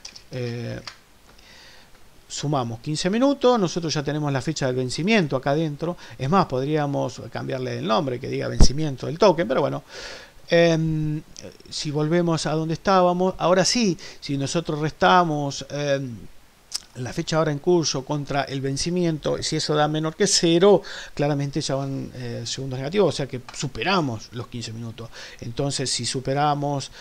Sumamos 15 minutos, nosotros ya tenemos la fecha del vencimiento acá adentro. Es más, podríamos cambiarle el nombre, que diga vencimiento del token, pero bueno. Si volvemos a donde estábamos, ahora sí, si nosotros restamos la fecha ahora en curso contra el vencimiento, si eso da menor que 0, claramente ya van segundos negativos, o sea que superamos los 15 minutos. Entonces, si superamos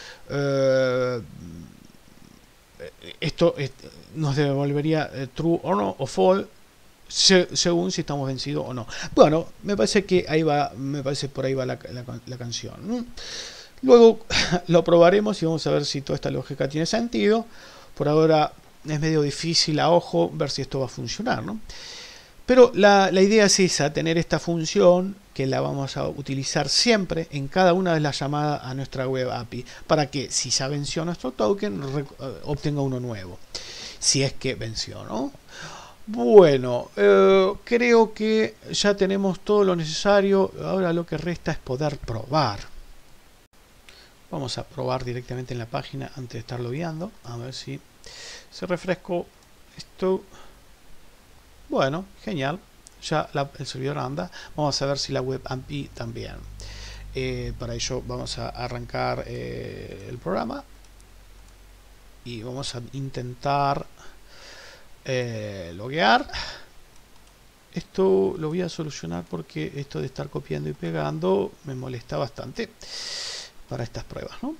esto nos devolvería true o no, o false, según si estamos vencidos o no. Bueno, me parece que ahí va, me parece por ahí va la canción. Luego lo probaremos y vamos a ver si toda esta lógica tiene sentido. Por ahora es medio difícil a ojo ver si esto va a funcionar, ¿no? Pero la idea es esa, tener esta función que la vamos a utilizar siempre en cada una de las llamadas a nuestra web API, para que si ya venció nuestro token, obtenga uno nuevo, si es que venció, ¿no? Bueno, creo que ya tenemos todo lo necesario. Ahora lo que resta es poder probar. Vamos a probar directamente en la página antes de estar logueando. A ver si se refresco esto. Bueno, genial. Ya el servidor anda. Vamos a ver si la web API también. Para ello vamos a arrancar el programa. Y vamos a intentar loguear. Esto lo voy a solucionar porque esto de estar copiando y pegando me molesta bastante para estas pruebas, ¿no?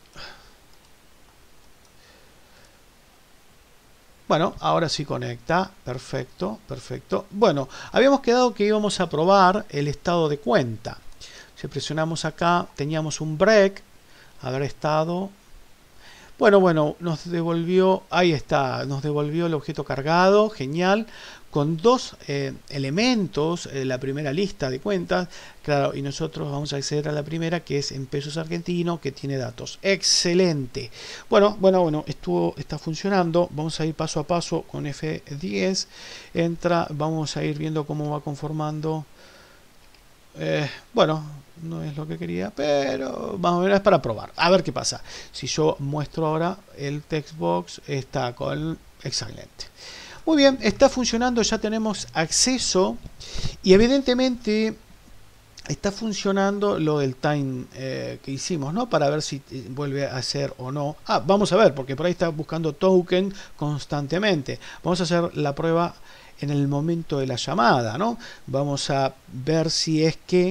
Bueno, ahora sí conecta. Perfecto, perfecto. Bueno, habíamos quedado que íbamos a probar el estado de cuenta. Si presionamos acá, teníamos un break, haber estado. Bueno, nos devolvió, ahí está, nos devolvió el objeto cargado, genial, con dos elementos, la primera lista de cuentas, claro, y nosotros vamos a acceder a la primera, que es en pesos argentinos, que tiene datos. Excelente. Bueno, está funcionando. Vamos a ir paso a paso con F10. Entra, vamos a ir viendo cómo va conformando. Bueno, no es lo que quería, pero más o menos es para probar. A ver qué pasa. Si yo muestro ahora el textbox, está con excelente. Muy bien, está funcionando, ya tenemos acceso y evidentemente está funcionando lo del time que hicimos, ¿no? Para ver si vuelve a ser o no. Vamos a ver, porque por ahí está buscando token constantemente. Vamos a hacer la prueba en el momento de la llamada, ¿no? Vamos a ver si es que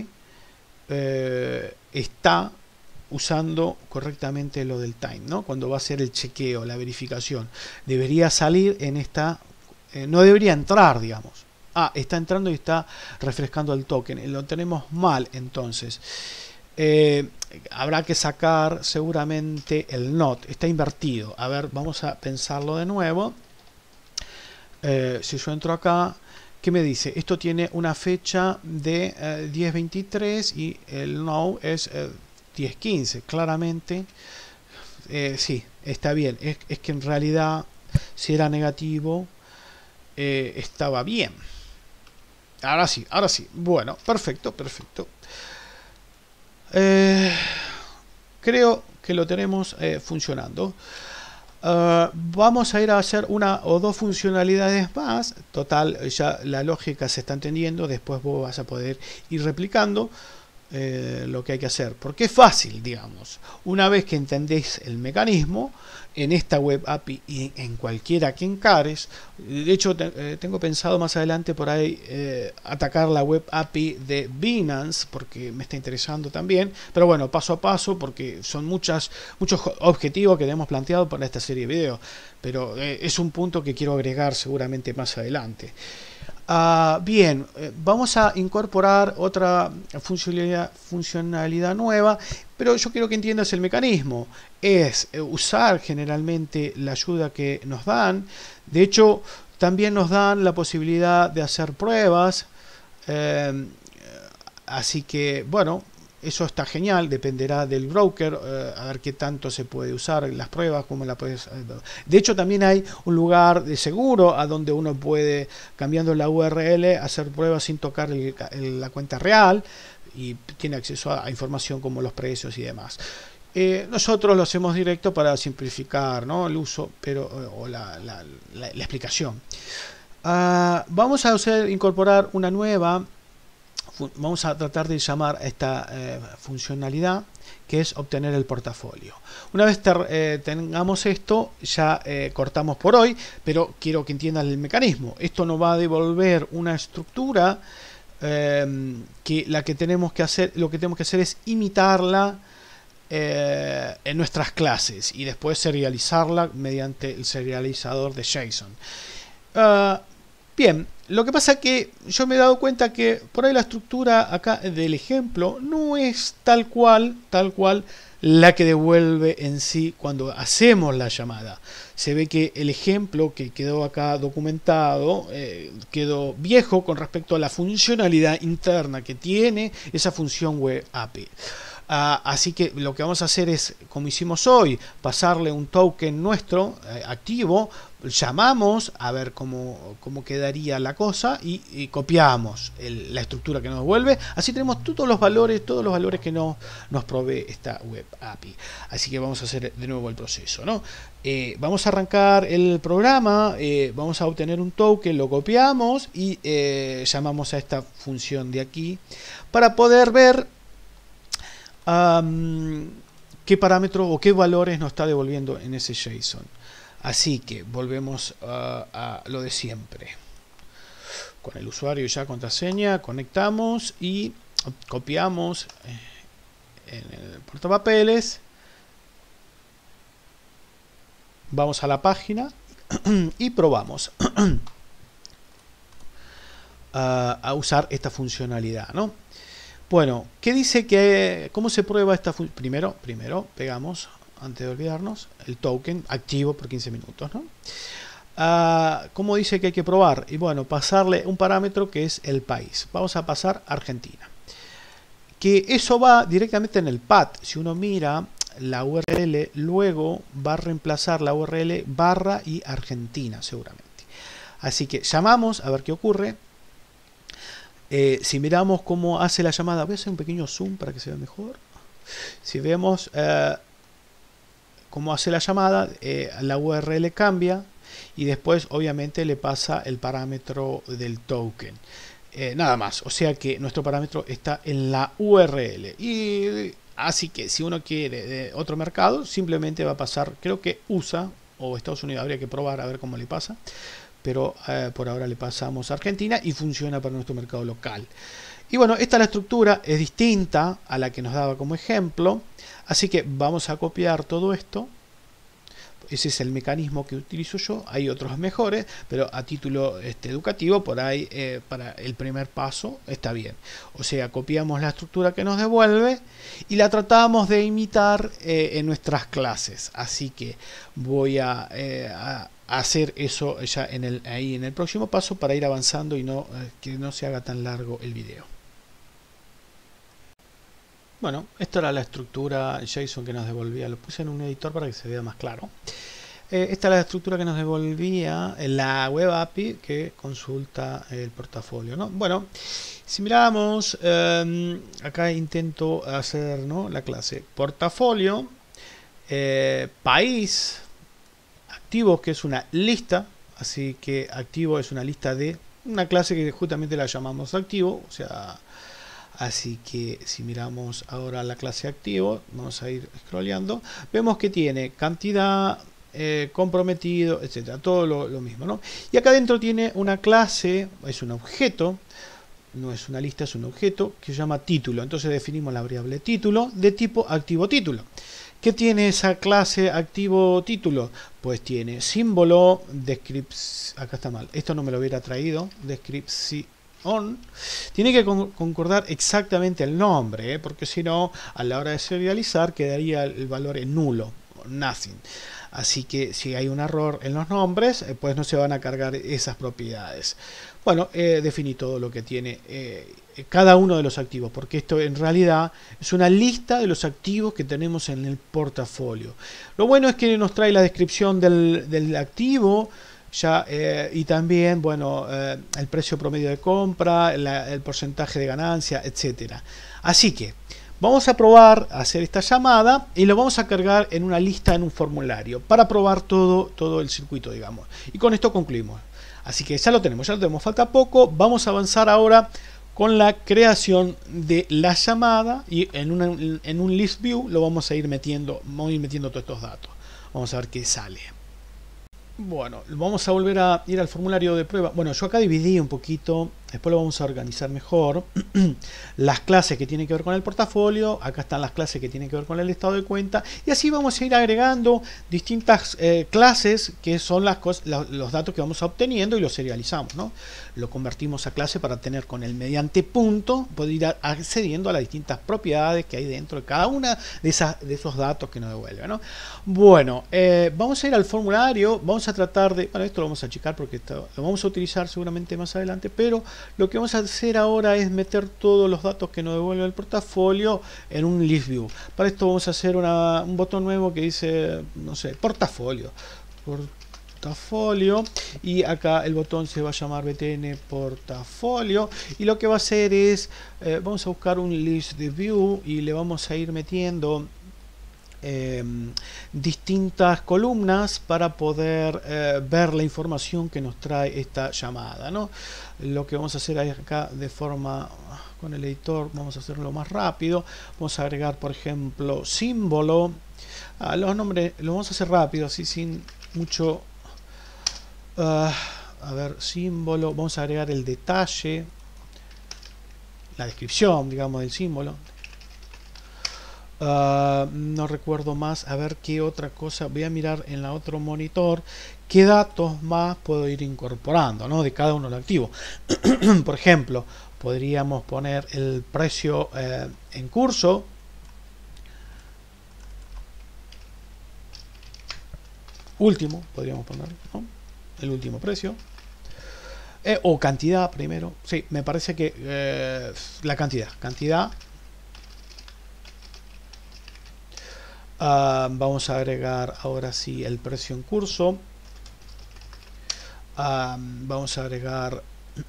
está usando correctamente lo del time, ¿no? Cuando va a hacer el chequeo, la verificación, debería salir en esta, no debería entrar, digamos. Está entrando y está refrescando el token. Lo tenemos mal, entonces. Habrá que sacar seguramente el not. Está invertido. A ver, vamos a pensarlo de nuevo. Si yo entro acá, ¿qué me dice? Esto tiene una fecha de 10.23 y el no es 10.15. Claramente, sí, está bien. Es que en realidad, si era negativo, estaba bien. Ahora sí, ahora sí. Bueno, perfecto, perfecto. Creo que lo tenemos funcionando. Vamos a ir a hacer una o dos funcionalidades más. Total, ya la lógica se está entendiendo. Después vos vas a poder ir replicando. lo que hay que hacer, porque es fácil, digamos. Una vez que entendéis el mecanismo, en esta web API y en cualquiera que encares, de hecho tengo pensado más adelante por ahí atacar la web API de Binance, porque me está interesando también, pero bueno, paso a paso, porque son muchos objetivos que hemos planteado para esta serie de videos, pero es un punto que quiero agregar seguramente más adelante. Bien, vamos a incorporar otra funcionalidad nueva, pero yo quiero que entiendas el mecanismo. Es usar generalmente la ayuda que nos dan. De hecho, también nos dan la posibilidad de hacer pruebas. Así que, bueno, eso está genial, dependerá del broker, a ver qué tanto se puede usar las pruebas, cómo la puedes. De hecho, también hay un lugar de seguro a donde uno puede, cambiando la URL, hacer pruebas sin tocar la cuenta real y tiene acceso a información como los precios y demás. Nosotros lo hacemos directo para simplificar, ¿no?, el uso, pero o la explicación. Vamos a incorporar una nueva. Vamos a tratar de llamar a esta funcionalidad, que es obtener el portafolio. Una vez tengamos esto, ya cortamos por hoy, pero quiero que entiendan el mecanismo. Esto nos va a devolver una estructura que lo que tenemos que hacer es imitarla en nuestras clases y después serializarla mediante el serializador de JSON. Bien, lo que pasa es que yo me he dado cuenta que por ahí la estructura acá del ejemplo no es tal cual la que devuelve en sí cuando hacemos la llamada. Se ve que el ejemplo que quedó acá documentado quedó viejo con respecto a la funcionalidad interna que tiene esa función web API. Así que lo que vamos a hacer es, como hicimos hoy, pasarle un token nuestro activo, llamamos a ver cómo quedaría la cosa y copiamos la estructura que nos devuelve. Así tenemos todos los valores que nos provee esta web API. Así que vamos a hacer de nuevo el proceso, ¿no? Vamos a arrancar el programa, vamos a obtener un token, lo copiamos y llamamos a esta función de aquí para poder ver qué parámetros o qué valores nos está devolviendo en ese JSON. Así que volvemos a lo de siempre. Con el usuario y ya contraseña, conectamos y copiamos en el portapapeles. Vamos a la página y probamos a usar esta funcionalidad, ¿no? Bueno, ¿qué dice cómo se prueba esta función? Primero pegamos, antes de olvidarnos, el token activo por 15 minutos, ¿no? ¿Cómo dice que hay que probar? Y bueno, pasarle un parámetro que es el país. Vamos a pasar Argentina. Que eso va directamente en el path. Si uno mira la URL, luego va a reemplazar la URL barra y Argentina, seguramente. Así que llamamos a ver qué ocurre. Si miramos cómo hace la llamada, voy a hacer un pequeño zoom para que se vea mejor. Si vemos cómo hace la llamada, la URL cambia y después obviamente le pasa el parámetro del token. Nada más, o sea que nuestro parámetro está en la URL. Y así que si uno quiere de otro mercado, simplemente va a pasar, creo que USA o Estados Unidos, habría que probar a ver cómo le pasa. Pero por ahora le pasamos a Argentina y funciona para nuestro mercado local. Y bueno, esta la estructura es distinta a la que nos daba como ejemplo, así que vamos a copiar todo esto. Ese es el mecanismo que utilizo yo. Hay otros mejores, pero a título educativo, por ahí para el primer paso está bien. O sea, copiamos la estructura que nos devuelve y la tratamos de imitar en nuestras clases. Así que voy a hacer eso ya ahí en el próximo paso para ir avanzando y que no se haga tan largo el video. Bueno, esta era la estructura JSON que nos devolvía. Lo puse en un editor para que se vea más claro. Esta es la estructura que nos devolvía la web API que consulta el portafolio, ¿no? Bueno, si miramos, acá intento hacer, ¿no?, la clase portafolio, país, activos, que es una lista. Así que activo es una lista de una clase que justamente la llamamos activo, o sea, Así que si miramos ahora la clase activo, vamos a ir scrolleando, vemos que tiene cantidad, comprometido, etcétera, todo lo mismo, ¿no? Y acá dentro tiene una clase, es un objeto, no es una lista, es un objeto que se llama título. Entonces definimos la variable título de tipo activo título. ¿Qué tiene esa clase activo título? Pues tiene símbolo, descripción, acá está mal, esto no me lo hubiera traído, descripción. Tiene que concordar exactamente el nombre, porque si no, a la hora de serializar quedaría el valor en nulo, nothing. Así que si hay un error en los nombres, pues no se van a cargar esas propiedades. Bueno, definí todo lo que tiene cada uno de los activos, porque esto en realidad es una lista de los activos que tenemos en el portafolio. Lo bueno es que nos trae la descripción del activo, ya, y también, bueno, el precio promedio de compra, el porcentaje de ganancia, etcétera. Así que vamos a probar a hacer esta llamada y lo vamos a cargar en una lista, en un formulario, para probar todo el circuito, digamos. Y con esto concluimos. Así que ya lo tenemos, falta poco. Vamos a avanzar ahora con la creación de la llamada y en un list view lo vamos a ir metiendo todos estos datos. Vamos a ver qué sale. Bueno, vamos a volver a ir al formulario de prueba. Bueno, yo acá dividí un poquito, después lo vamos a organizar mejor. Las clases que tienen que ver con el portafolio, acá están las clases que tienen que ver con el estado de cuenta, y así vamos a ir agregando distintas clases que son los datos que vamos obteniendo y los serializamos, ¿no? Lo convertimos a clase para tener con el mediante punto, poder ir accediendo a las distintas propiedades que hay dentro de cada una de esos datos que nos devuelve, ¿no? Bueno, vamos a ir al formulario, vamos a tratar de, bueno, esto lo vamos a achicar porque lo vamos a utilizar seguramente más adelante, pero lo que vamos a hacer ahora es meter todos los datos que nos devuelve el portafolio en un list view. Para esto vamos a hacer un botón nuevo que dice, no sé, portafolio, y acá el botón se va a llamar btn portafolio, y lo que va a hacer es, vamos a buscar un list de view y le vamos a ir metiendo distintas columnas para poder ver la información que nos trae esta llamada, ¿no? Lo que vamos a hacer acá de forma con el editor, vamos a hacerlo más rápido. Vamos a agregar, por ejemplo, símbolo. Los nombres lo vamos a hacer rápido, así sin mucho. A ver, símbolo. Vamos a agregar el detalle, la descripción, digamos, del símbolo. No recuerdo más, a ver qué otra cosa, voy a mirar en la otro monitor qué datos más puedo ir incorporando, ¿no? De cada uno de los activos. Por ejemplo, podríamos poner el precio en curso, último, podríamos poner, ¿no? El último precio, o cantidad primero. Sí, me parece que la cantidad. Vamos a agregar ahora sí el precio en curso. Vamos a agregar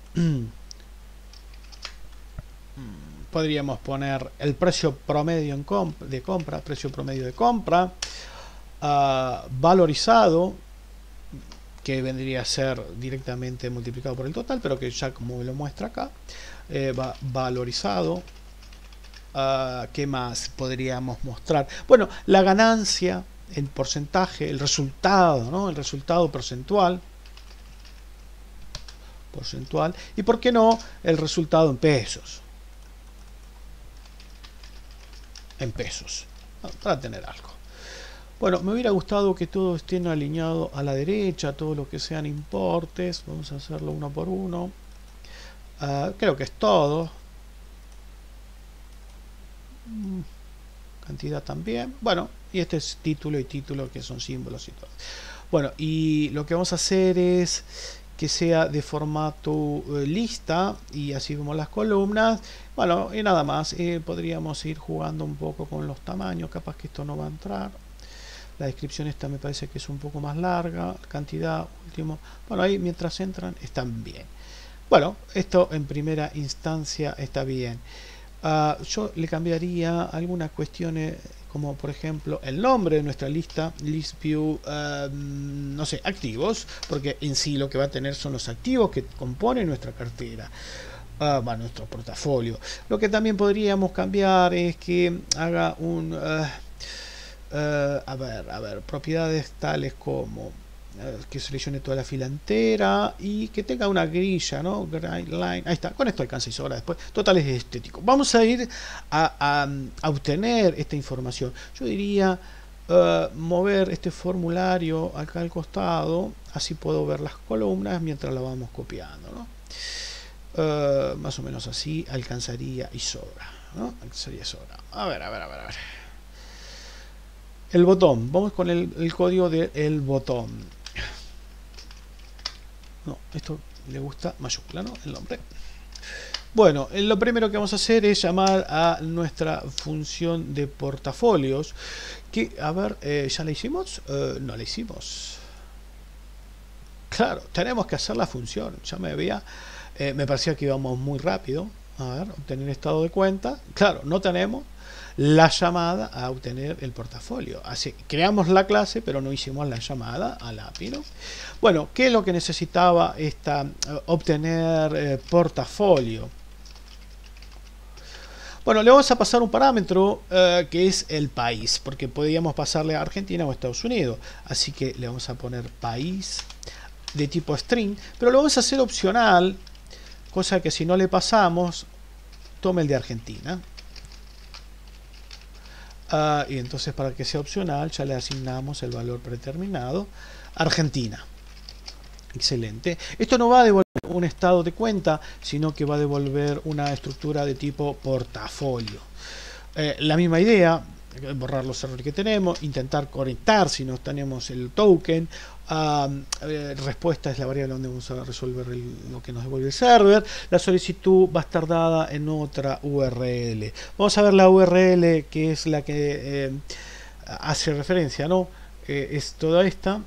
podríamos poner el precio promedio de compra, precio promedio de compra, valorizado, que vendría a ser directamente multiplicado por el total, pero que ya como lo muestra acá, valorizado. ¿Qué más podríamos mostrar? Bueno, la ganancia, el porcentaje, el resultado, ¿no? El resultado porcentual, y por qué no el resultado en pesos, para tener algo. Bueno, me hubiera gustado que todos estén alineados a la derecha, todo lo que sean importes. Vamos a hacerlo uno por uno. Creo que es todo. Cantidad también. Bueno, y este es título y título, que son símbolos y todo. Bueno, y lo que vamos a hacer es que sea de formato lista, y así vemos las columnas. Bueno, y nada más. Podríamos ir jugando un poco con los tamaños, capaz que esto no va a entrar. La descripción esta me parece que es un poco más larga. Cantidad, último. Bueno, ahí mientras entran están bien. Bueno, esto en primera instancia está bien. Yo le cambiaría algunas cuestiones, como por ejemplo el nombre de nuestra lista, list view, no sé, activos, porque en sí lo que va a tener son los activos que componen nuestra cartera. bueno, nuestro portafolio. Lo que también podríamos cambiar es que haga un a ver, propiedades tales como que seleccione toda la fila entera y que tenga una grilla, ¿no? Line. Ahí está, con esto alcanza y sobra después. Total, es estético. Vamos a ir a obtener esta información. Yo diría mover este formulario acá al costado, así puedo ver las columnas mientras la vamos copiando, ¿no? Más o menos así alcanzaría y sobra, ¿no? Alcanzaría y sobra. A ver. El botón, vamos con el código del botón. No, esto le gusta mayúscula, ¿no? El nombre. Bueno, lo primero que vamos a hacer es llamar a nuestra función de portafolios. Que, a ver, ¿ya la hicimos? No la hicimos. Claro, tenemos que hacer la función. Ya me veía, me parecía que íbamos muy rápido. A ver, obtener estado de cuenta. Claro, no tenemos la llamada a obtener el portafolio. Así, creamos la clase, pero no hicimos la llamada a la API, ¿no? Bueno, ¿qué es lo que necesitaba obtener portafolio? Bueno, le vamos a pasar un parámetro que es el país, porque podríamos pasarle a Argentina o Estados Unidos. Así que le vamos a poner país de tipo string, pero lo vamos a hacer opcional, cosa que si no le pasamos, tome el de Argentina. Y entonces, para que sea opcional, ya le asignamos el valor predeterminado Argentina. Excelente. Esto no va a devolver un estado de cuenta, sino que va a devolver una estructura de tipo portafolio. La misma idea, borrar los errores que tenemos, intentar conectar si no tenemos el token. Respuesta es la variable donde vamos a resolver lo que nos devuelve el server. La solicitud va a estar dada en otra URL. Vamos a ver la URL que es la que hace referencia, ¿no? Es toda esta.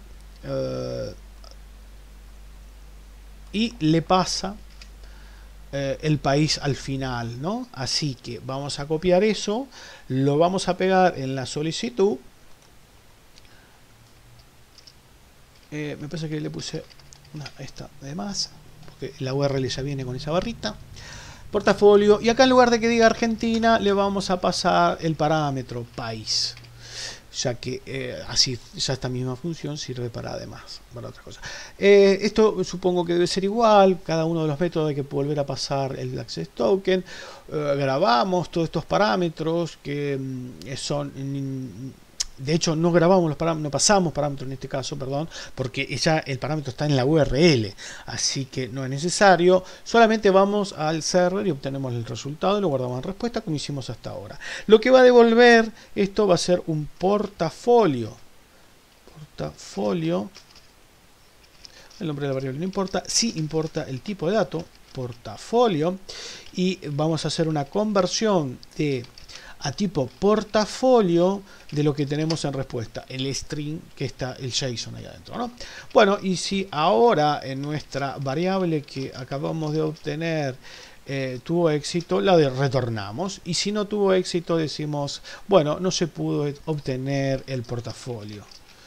Y le pasa el país al final, ¿no? Así que vamos a copiar eso, lo vamos a pegar en la solicitud. Me parece que le puse esta de más, porque la URL ya viene con esa barrita. Portafolio, y acá en lugar de que diga Argentina, le vamos a pasar el parámetro país, ya que así ya esta misma función sirve para además, para otra cosa. Esto supongo que debe ser igual, cada uno de los métodos hay que volver a pasar el access token. Grabamos todos estos parámetros que son... De hecho, no grabamos los parámetros, no pasamos parámetros en este caso, perdón, porque ya el parámetro está en la URL, así que no es necesario. Solamente vamos al server y obtenemos el resultado y lo guardamos en respuesta como hicimos hasta ahora. Lo que va a devolver esto va a ser un portafolio. Portafolio. El nombre de la variable no importa, sí importa el tipo de dato, portafolio. Y vamos a hacer una conversión a tipo portafolio de lo que tenemos en respuesta, el string que está el JSON ahí adentro, ¿no? Bueno, y si ahora en nuestra variable que acabamos de obtener tuvo éxito, la retornamos, y si no tuvo éxito decimos, bueno, no se pudo obtener el portafolio.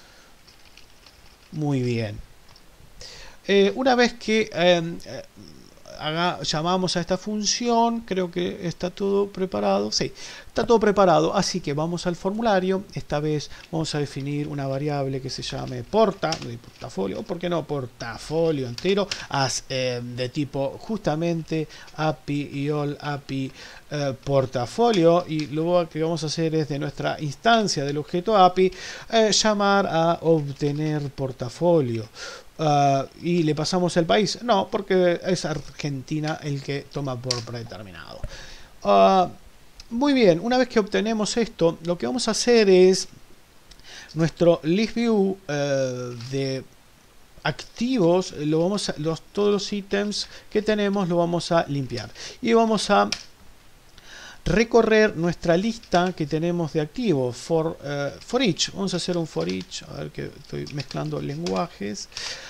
Muy bien. Una vez que llamamos a esta función, creo que está todo preparado. Sí, está todo preparado, así que vamos al formulario. Esta vez vamos a definir una variable que se llame portafolio, o por qué no portafolio entero, de tipo justamente API y all API portafolio, y luego que vamos a hacer es de nuestra instancia del objeto API llamar a obtener portafolio. Y le pasamos el país, no, porque es Argentina el que toma por predeterminado. Muy bien, una vez que obtenemos esto, lo que vamos a hacer es nuestro list view de activos, todos los ítems que tenemos lo vamos a limpiar y vamos a recorrer nuestra lista que tenemos de activos for each. Vamos a hacer un for each, a ver que estoy mezclando lenguajes.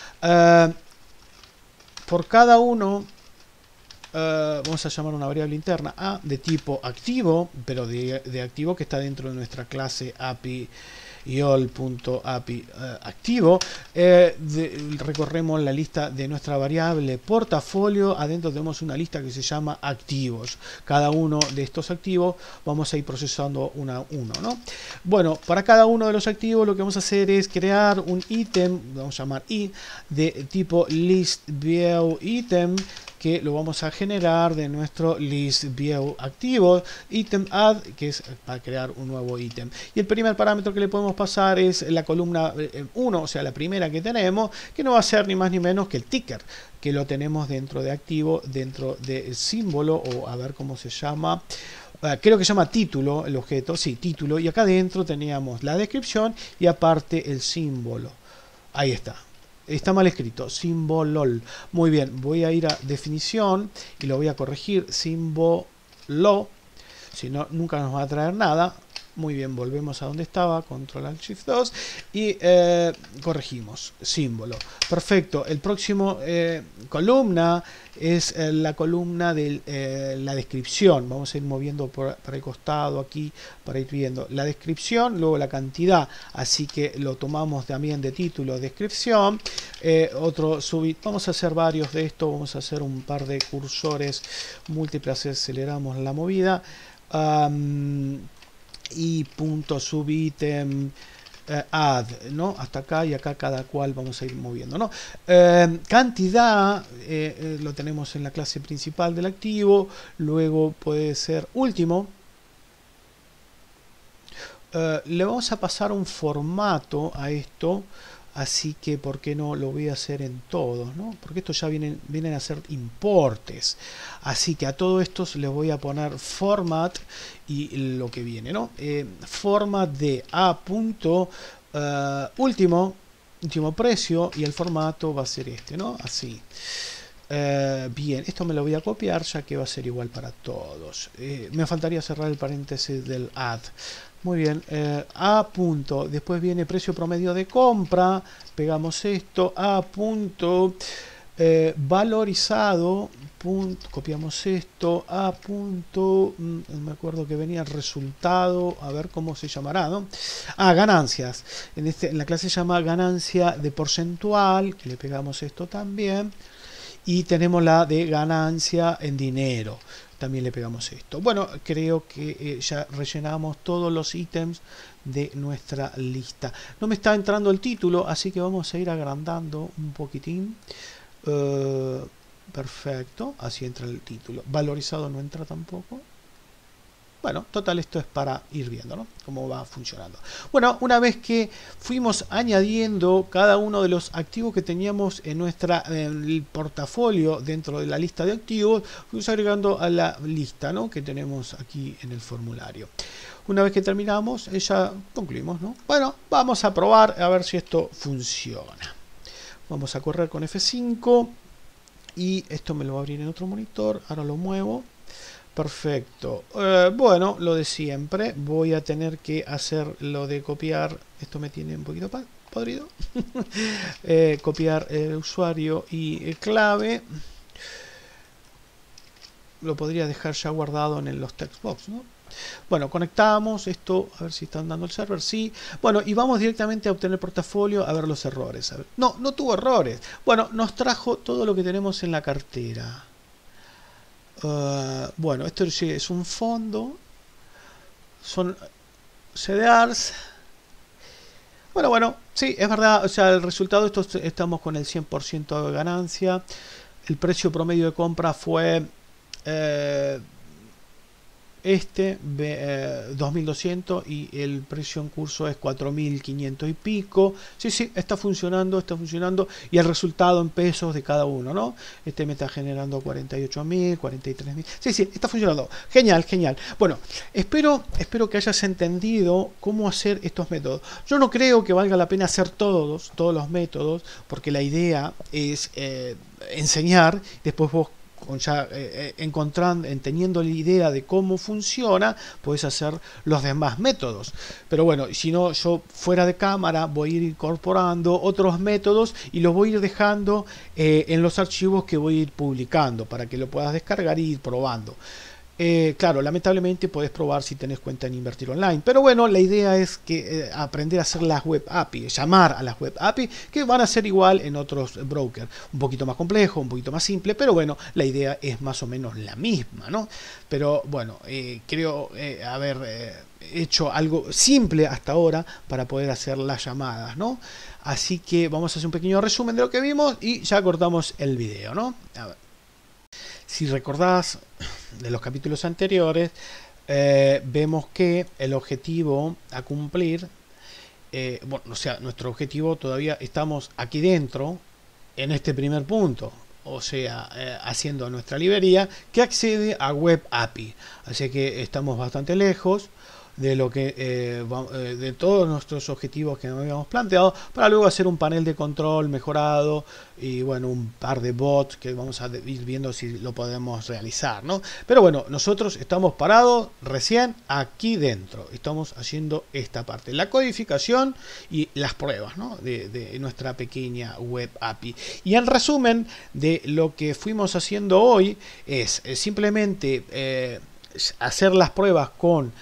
Por cada uno vamos a llamar una variable interna A de tipo activo, pero de activo que está dentro de nuestra clase API iol.api activo, recorremos la lista de nuestra variable portafolio. Adentro tenemos una lista que se llama activos. Cada uno de estos activos vamos a ir procesando uno a uno, ¿no? Bueno, para cada uno de los activos lo que vamos a hacer es crear un ítem, vamos a llamar i, de tipo list view item, que lo vamos a generar de nuestro list view activo, item add, que es para crear un nuevo ítem. Y el primer parámetro que le podemos pasar es la columna 1, o sea, la primera que tenemos, que no va a ser ni más ni menos que el ticker, que lo tenemos dentro de activo, dentro del símbolo, o a ver cómo se llama. Creo que se llama título el objeto, sí, título, y acá adentro teníamos la descripción y aparte el símbolo. Ahí está. Está mal escrito, símbolo. Muy bien, voy a ir a definición y lo voy a corregir, símbolo. Si no, nunca nos va a traer nada. Muy bien, volvemos a donde estaba, control alt shift 2 y corregimos, símbolo. Perfecto, el próximo columna es la columna de la descripción. Vamos a ir moviendo por el costado aquí para ir viendo la descripción, luego la cantidad, así que lo tomamos también de título, descripción. Otro subit, vamos a hacer varios de estos, vamos a hacer un par de cursores múltiples, aceleramos la movida. Y punto subitem add, ¿no? Hasta acá y acá cada cual vamos a ir moviendo, ¿no? Cantidad lo tenemos en la clase principal del activo, luego puede ser último. Le vamos a pasar un formato a esto, así que por qué no lo voy a hacer en todos, ¿no? Porque estos ya vienen a ser importes, así que a todos estos les voy a poner format y lo que viene, ¿no? Format de a punto último precio, y el formato va a ser este, ¿no? Así. Bien, esto me lo voy a copiar ya que va a ser igual para todos. Me faltaría cerrar el paréntesis del add. Muy bien, a punto, después viene precio promedio de compra, pegamos esto, a punto, valorizado, punto, copiamos esto, a punto, me acuerdo que venía el resultado, a ver cómo se llamará, ¿no? Ganancias, en la clase se llama ganancia de porcentual, que le pegamos esto también, y tenemos la de ganancia en dinero. También le pegamos esto. Bueno, creo que ya rellenamos todos los ítems de nuestra lista. No me está entrando el título, así que vamos a ir agrandando un poquitín. Perfecto, así entra el título. Valorizado no entra tampoco. Bueno, total, esto es para ir viendo, ¿no? Cómo va funcionando. Bueno, una vez que fuimos añadiendo cada uno de los activos que teníamos en el portafolio dentro de la lista de activos, fuimos agregando a la lista, ¿no? Que tenemos aquí en el formulario. Una vez que terminamos, ya concluimos, ¿no? Bueno, vamos a probar a ver si esto funciona. Vamos a correr con F5 y esto me lo va a abrir en otro monitor. Ahora lo muevo. Perfecto. Bueno, lo de siempre. Voy a tener que hacer lo de copiar. Esto me tiene un poquito podrido. Copiar el usuario y clave. Lo podría dejar ya guardado en los textbox, ¿no? Bueno, conectamos esto, a ver si está andando el server, sí. Bueno, y vamos directamente a obtener portafolio, a ver los errores. A ver. No, no tuvo errores. Bueno, nos trajo todo lo que tenemos en la cartera. Bueno, esto es un fondo, son CDRs. Bueno, sí, es verdad, o sea, el resultado, estamos con el 100% de ganancia. El precio promedio de compra fue 2.200 y el precio en curso es 4.500 y pico. Sí, está funcionando y el resultado en pesos de cada uno, ¿no? Este me está generando 48.000, 43.000. Sí, está funcionando. Genial. Bueno, espero que hayas entendido cómo hacer estos métodos. Yo no creo que valga la pena hacer todos los métodos, porque la idea es enseñar, después vos ya teniendo la idea de cómo funciona, puedes hacer los demás métodos. Pero bueno, si no, yo fuera de cámara voy a ir incorporando otros métodos y los voy a ir dejando en los archivos que voy a ir publicando para que lo puedas descargar y ir probando. Claro, lamentablemente podés probar si tenés cuenta en Invertir Online, pero bueno, la idea es que aprender a hacer las web API, llamar a las web API, que van a ser igual en otros brokers, un poquito más complejo, un poquito más simple, pero bueno, la idea es más o menos la misma, ¿no? Pero bueno, creo haber hecho algo simple hasta ahora para poder hacer las llamadas, ¿no? Así que vamos a hacer un pequeño resumen de lo que vimos y ya cortamos el video, ¿no? A ver. Si recordás de los capítulos anteriores, vemos que el objetivo a cumplir, bueno, o sea, nuestro objetivo todavía estamos aquí dentro, en este primer punto, o sea, haciendo nuestra librería que accede a Web API. Así que estamos bastante lejos de lo que de todos nuestros objetivos que nos habíamos planteado, para luego hacer un panel de control mejorado y bueno, un par de bots que vamos a ir viendo si lo podemos realizar, ¿no? Pero bueno, nosotros estamos parados recién aquí dentro, estamos haciendo esta parte, la codificación y las pruebas, ¿no? de nuestra pequeña web API. Y en resumen de lo que fuimos haciendo hoy es simplemente hacer las pruebas con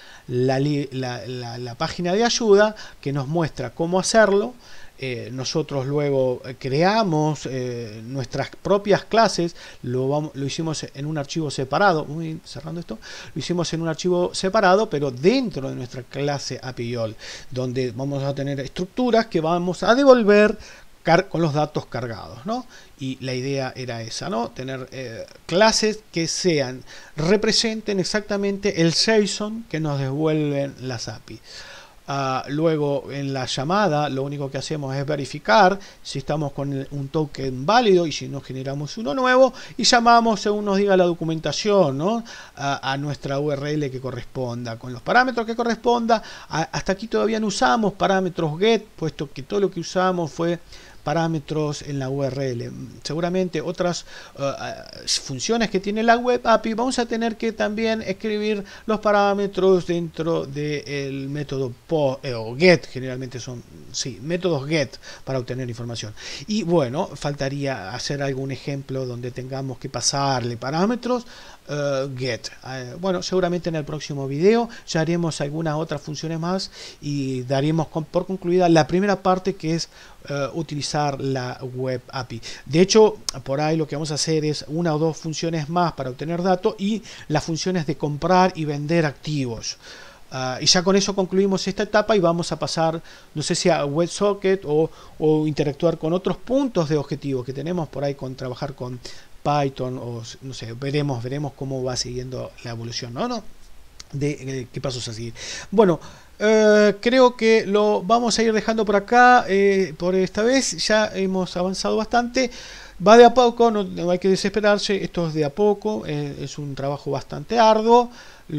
la página de ayuda que nos muestra cómo hacerlo. Nosotros luego creamos nuestras propias clases, lo hicimos en un archivo separado, muy bien, cerrando esto, lo hicimos en un archivo separado, pero dentro de nuestra clase APIOL, donde vamos a tener estructuras que vamos a devolver con los datos cargados, ¿no? Y la idea era esa, ¿no? Tener clases que representen exactamente el JSON que nos devuelven las API. Luego en la llamada lo único que hacemos es verificar si estamos con un token válido y si no generamos uno nuevo y llamamos según nos diga la documentación, ¿no? a nuestra URL que corresponda, con los parámetros que corresponda. Hasta aquí todavía no usamos parámetros GET, puesto que todo lo que usamos fue parámetros en la URL. Seguramente otras funciones que tiene la web API vamos a tener que también escribir los parámetros dentro del método o get, generalmente son métodos get para obtener información. Y bueno, faltaría hacer algún ejemplo donde tengamos que pasarle parámetros get. Bueno, seguramente en el próximo video ya haremos algunas otras funciones más y daremos por concluida la primera parte, que es utilizar la web API. De hecho, por ahí lo que vamos a hacer es una o dos funciones más para obtener datos y las funciones de comprar y vender activos. Y ya con eso concluimos esta etapa y vamos a pasar, no sé si a WebSocket o interactuar con otros puntos de objetivo que tenemos por ahí, con trabajar con Python o no sé, veremos cómo va siguiendo la evolución, ¿no? De qué pasos a seguir. Bueno, creo que lo vamos a ir dejando por acá por esta vez. Ya hemos avanzado bastante. Va de a poco, no hay que desesperarse, esto es de a poco, es un trabajo bastante arduo.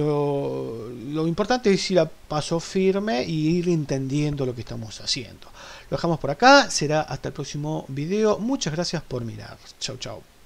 Lo importante es ir a paso firme y ir entendiendo lo que estamos haciendo. Lo dejamos por acá, será hasta el próximo video. Muchas gracias por mirar. Chau, chau.